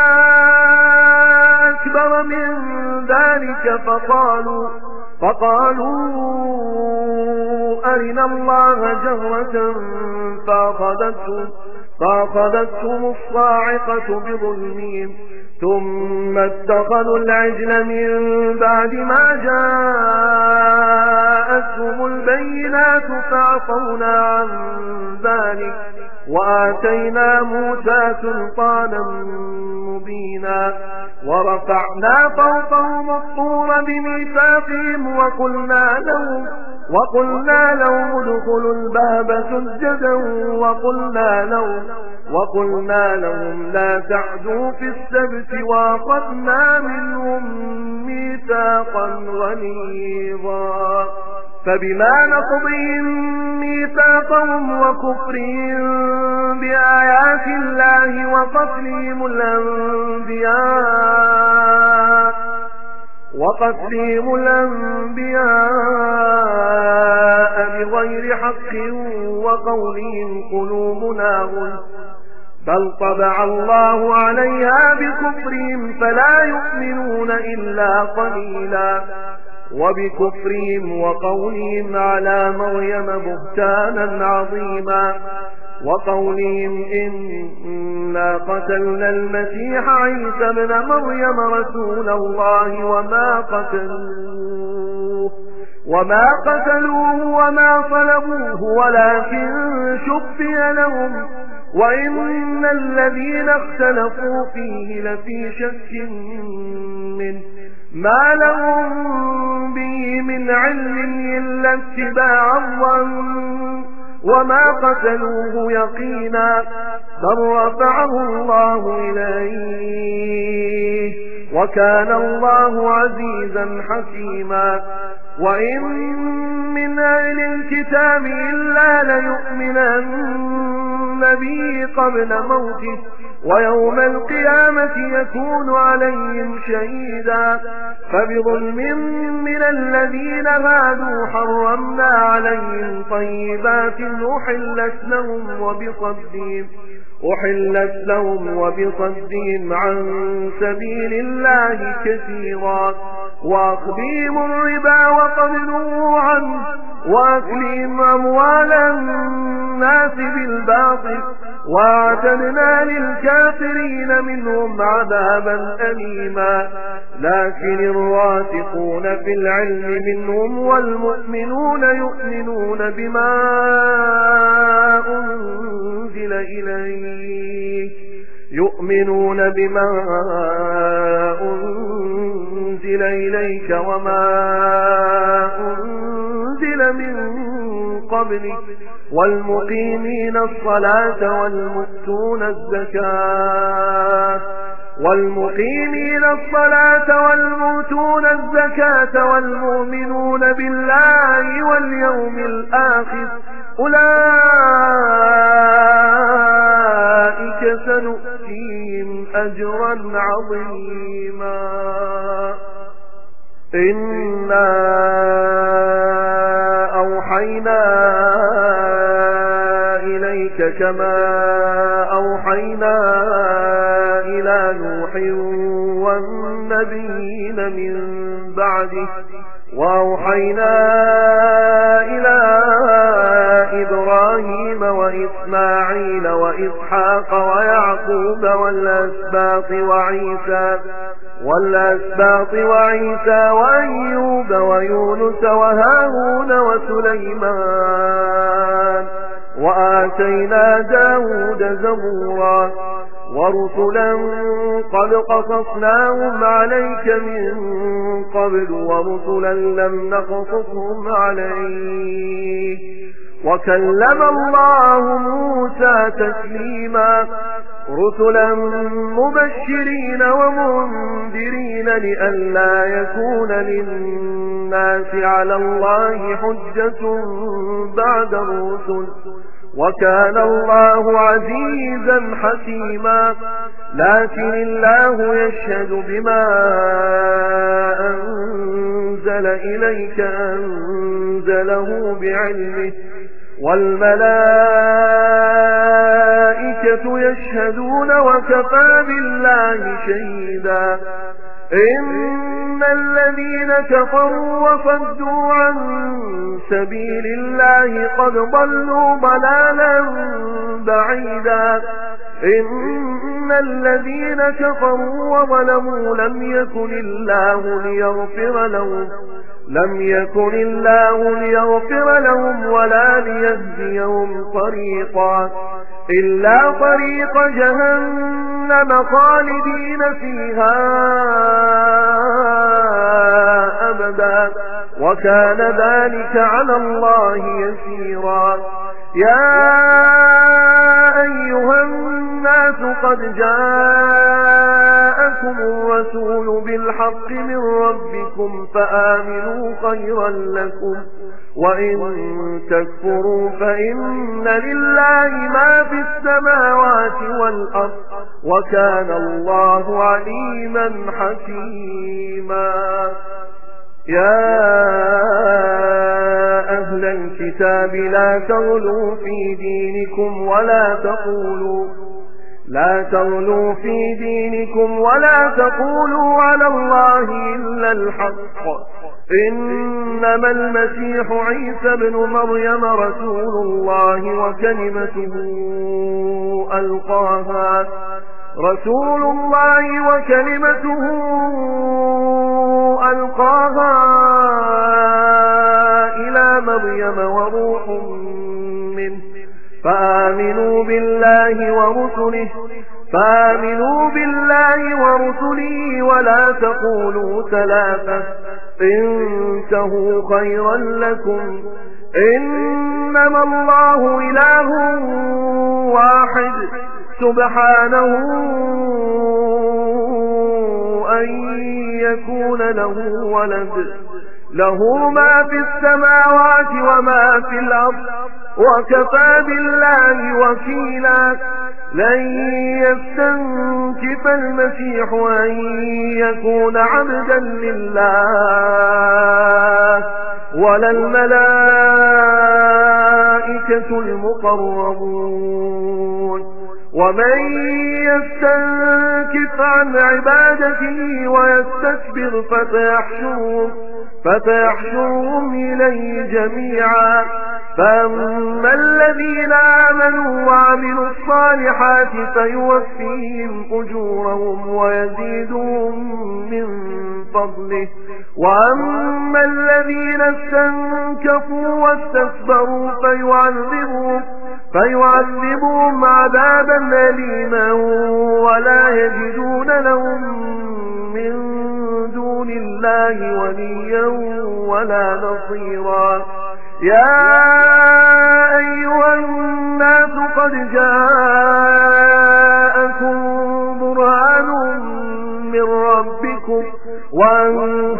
أكبر من ذلك فقالوا فقالوا أرنا الله جهرة فأخذتهم, فأخذتهم الصاعقة بظلمهم ثم اتخذوا العجل من بعد ما جاءتهم البينات فعفونا عن ذلك وآتينا موسى سلطانا مبينا. ورفعنا فوقهم الطور بميثاقهم وقلنا لهم وقلنا لهم ادخلوا الباب سجدا وقلنا لهم وقلنا لهم لا تعدوا في السبت وأخذنا منهم ميثاقا غليظا. فبما نقضهم ميثاقهم وكفرهم بآيات الله وقتلهم الأنبياء وقتلهم الأنبياء بغير حق وقولهم قلوبنا غلف بل طبع الله عليها بكفرهم فلا يؤمنون إلا قليلا. وبكفرهم وقولهم على مريم بهتانا عظيما وقولهم إنا قتلنا المسيح عيسى ابن مريم رسول الله وما قتلوه وما قتلوه وما صلبوه ولكن شبه لهم وإن الذين اختلفوا فيه لفي شك منه ما لهم به من علم إلا اتباع الظن وما قتلوه يقينا بل رفعه الله إليه وكان الله عزيزا حكيما. وإن من أهل الكتاب إلا ليؤمنن به قبل موته ويوم القيامة يكون عليهم شهيدا. فبظلم من الذين هادوا حرمنا عليهم طيبات أحلت لهم وبصدهم أحلت لهم وبصدهم عن سبيل الله كثيرا وأخذهم الربا وقد نهوا عنه وأكلهم أموال الناس بالباطل وأعتدنا للكافرين منهم عذابا أليما. لكن الراسخون في العلم منهم والمؤمنون يؤمنون بما أنزل إليك يؤمنون بما أنزل إليك وما أنزل من قبلك والمقيمين الصلاة والمؤتون الزكاة والمقيمين الصلاة والمؤتون الزكاة والمؤمنون بالله واليوم الآخر أولئك سنؤتيهم أجرا عظيما. إنا أوحينا إليك كما أوحينا إلى نوح والنبيين من بعده، وأوحينا إلى إبراهيم وإسماعيل وإسحاق ويعقوب والأسباط وعيسى والأسباط وعيسى وأيوب ويونس وهارون وسليمان، وآتينا داود زبورا، ورسلا قد قصصناهم عليك من قبل ورسلا لم نقصصهم عليك، وكلم الله موسى تكليما، رسلا مبشرين ومنذرين لئلا يكون للناس على الله حجة بعد الرسل، وكان الله عزيزا حكيما. لكن الله يشهد بما أنزل إليك أنزله بعلمه، والملائكة يشهدون وكفى بالله شهيدا. إن الذين كفروا وصدوا عن سبيل الله قد ضلوا ضلالا بعيدا. إن الذين كفروا وظلموا لم يكن الله ليغفر لهم لم يكن الله ليغفر لهم ولا ليهديهم طريقا إلا طريق جهنم خالدين فيها أبدا، وكان ذلك على الله يسيرا. يا أيها الناس قد جاءكم الرسول بالحق من ربكم فآمنوا خيرا لكم، وإن تكفروا فإن لله ما في السماوات والأرض، وكان الله عليما حكيما. يا أهل الكتاب لا تغلوا في دينكم ولا تقولوا لا تغلوا في دينكم ولا تقولوا على الله إلا الحق، إنما المسيح عيسى بن مريم رسول الله وكلمته ألقاها رسول الله وكلمته ألقاها إلى مريم وروح منه، فآمنوا بالله ورسله فآمنوا بالله ورسله ولا تقولوا ثلاثة، انتهوا خيرا لكم، إنما الله إله واحد سبحانه أن يكون له ولد، له ما في السماوات وما في الأرض، وكفى بالله وكيلا. لن يستنكف المسيح أن يكون عبدا لله ولا الملائكة المقربون، ومن يستنكف عن عبادته ويستكبر فسيحشرهم فسيحشرهم إليه جميعا. فأما الذين آمنوا وعملوا الصالحات فيوفيهم أجورهم ويزيدهم من فضله، وأما الذين استنكفوا واستكبروا فيعذبهم فيعذبهم عذابا أليما ولا يجدون لهم من دون الله وليا ولا نصيرا. يا أيها الناس قد جاءكم برهان من ربكم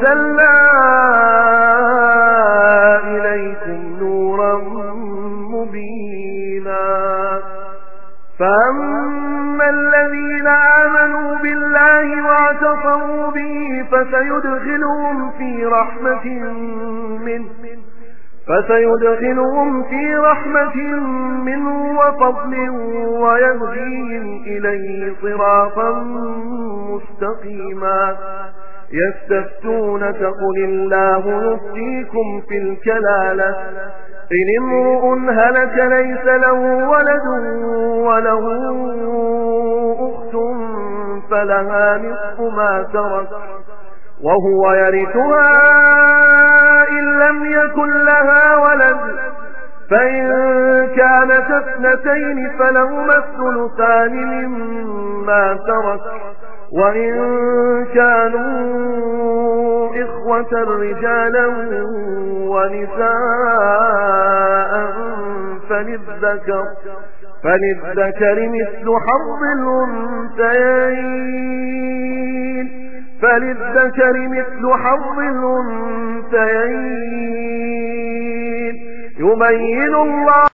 وأنزلنا إليكم نورا فسيدخلهم في رحمة منه فسيدخلهم في رحمة منه وفضل ويهديهم إليه صراطا مستقيما. يستفتونك قل الله يفتيكم في الكلالة إن امرؤ هلك ليس له ولد وله أخت فلها نصف ما ترك وهو يرثها إن لم يكن لها ولد فإن كانت اثنتين فلهما الثلثان مما ترك وإن كانوا إخوة رجالا ونساء فللذكر فللذكر مثل حظ الأنثيين فللذكر مثل حظ الأنثيين يبين الله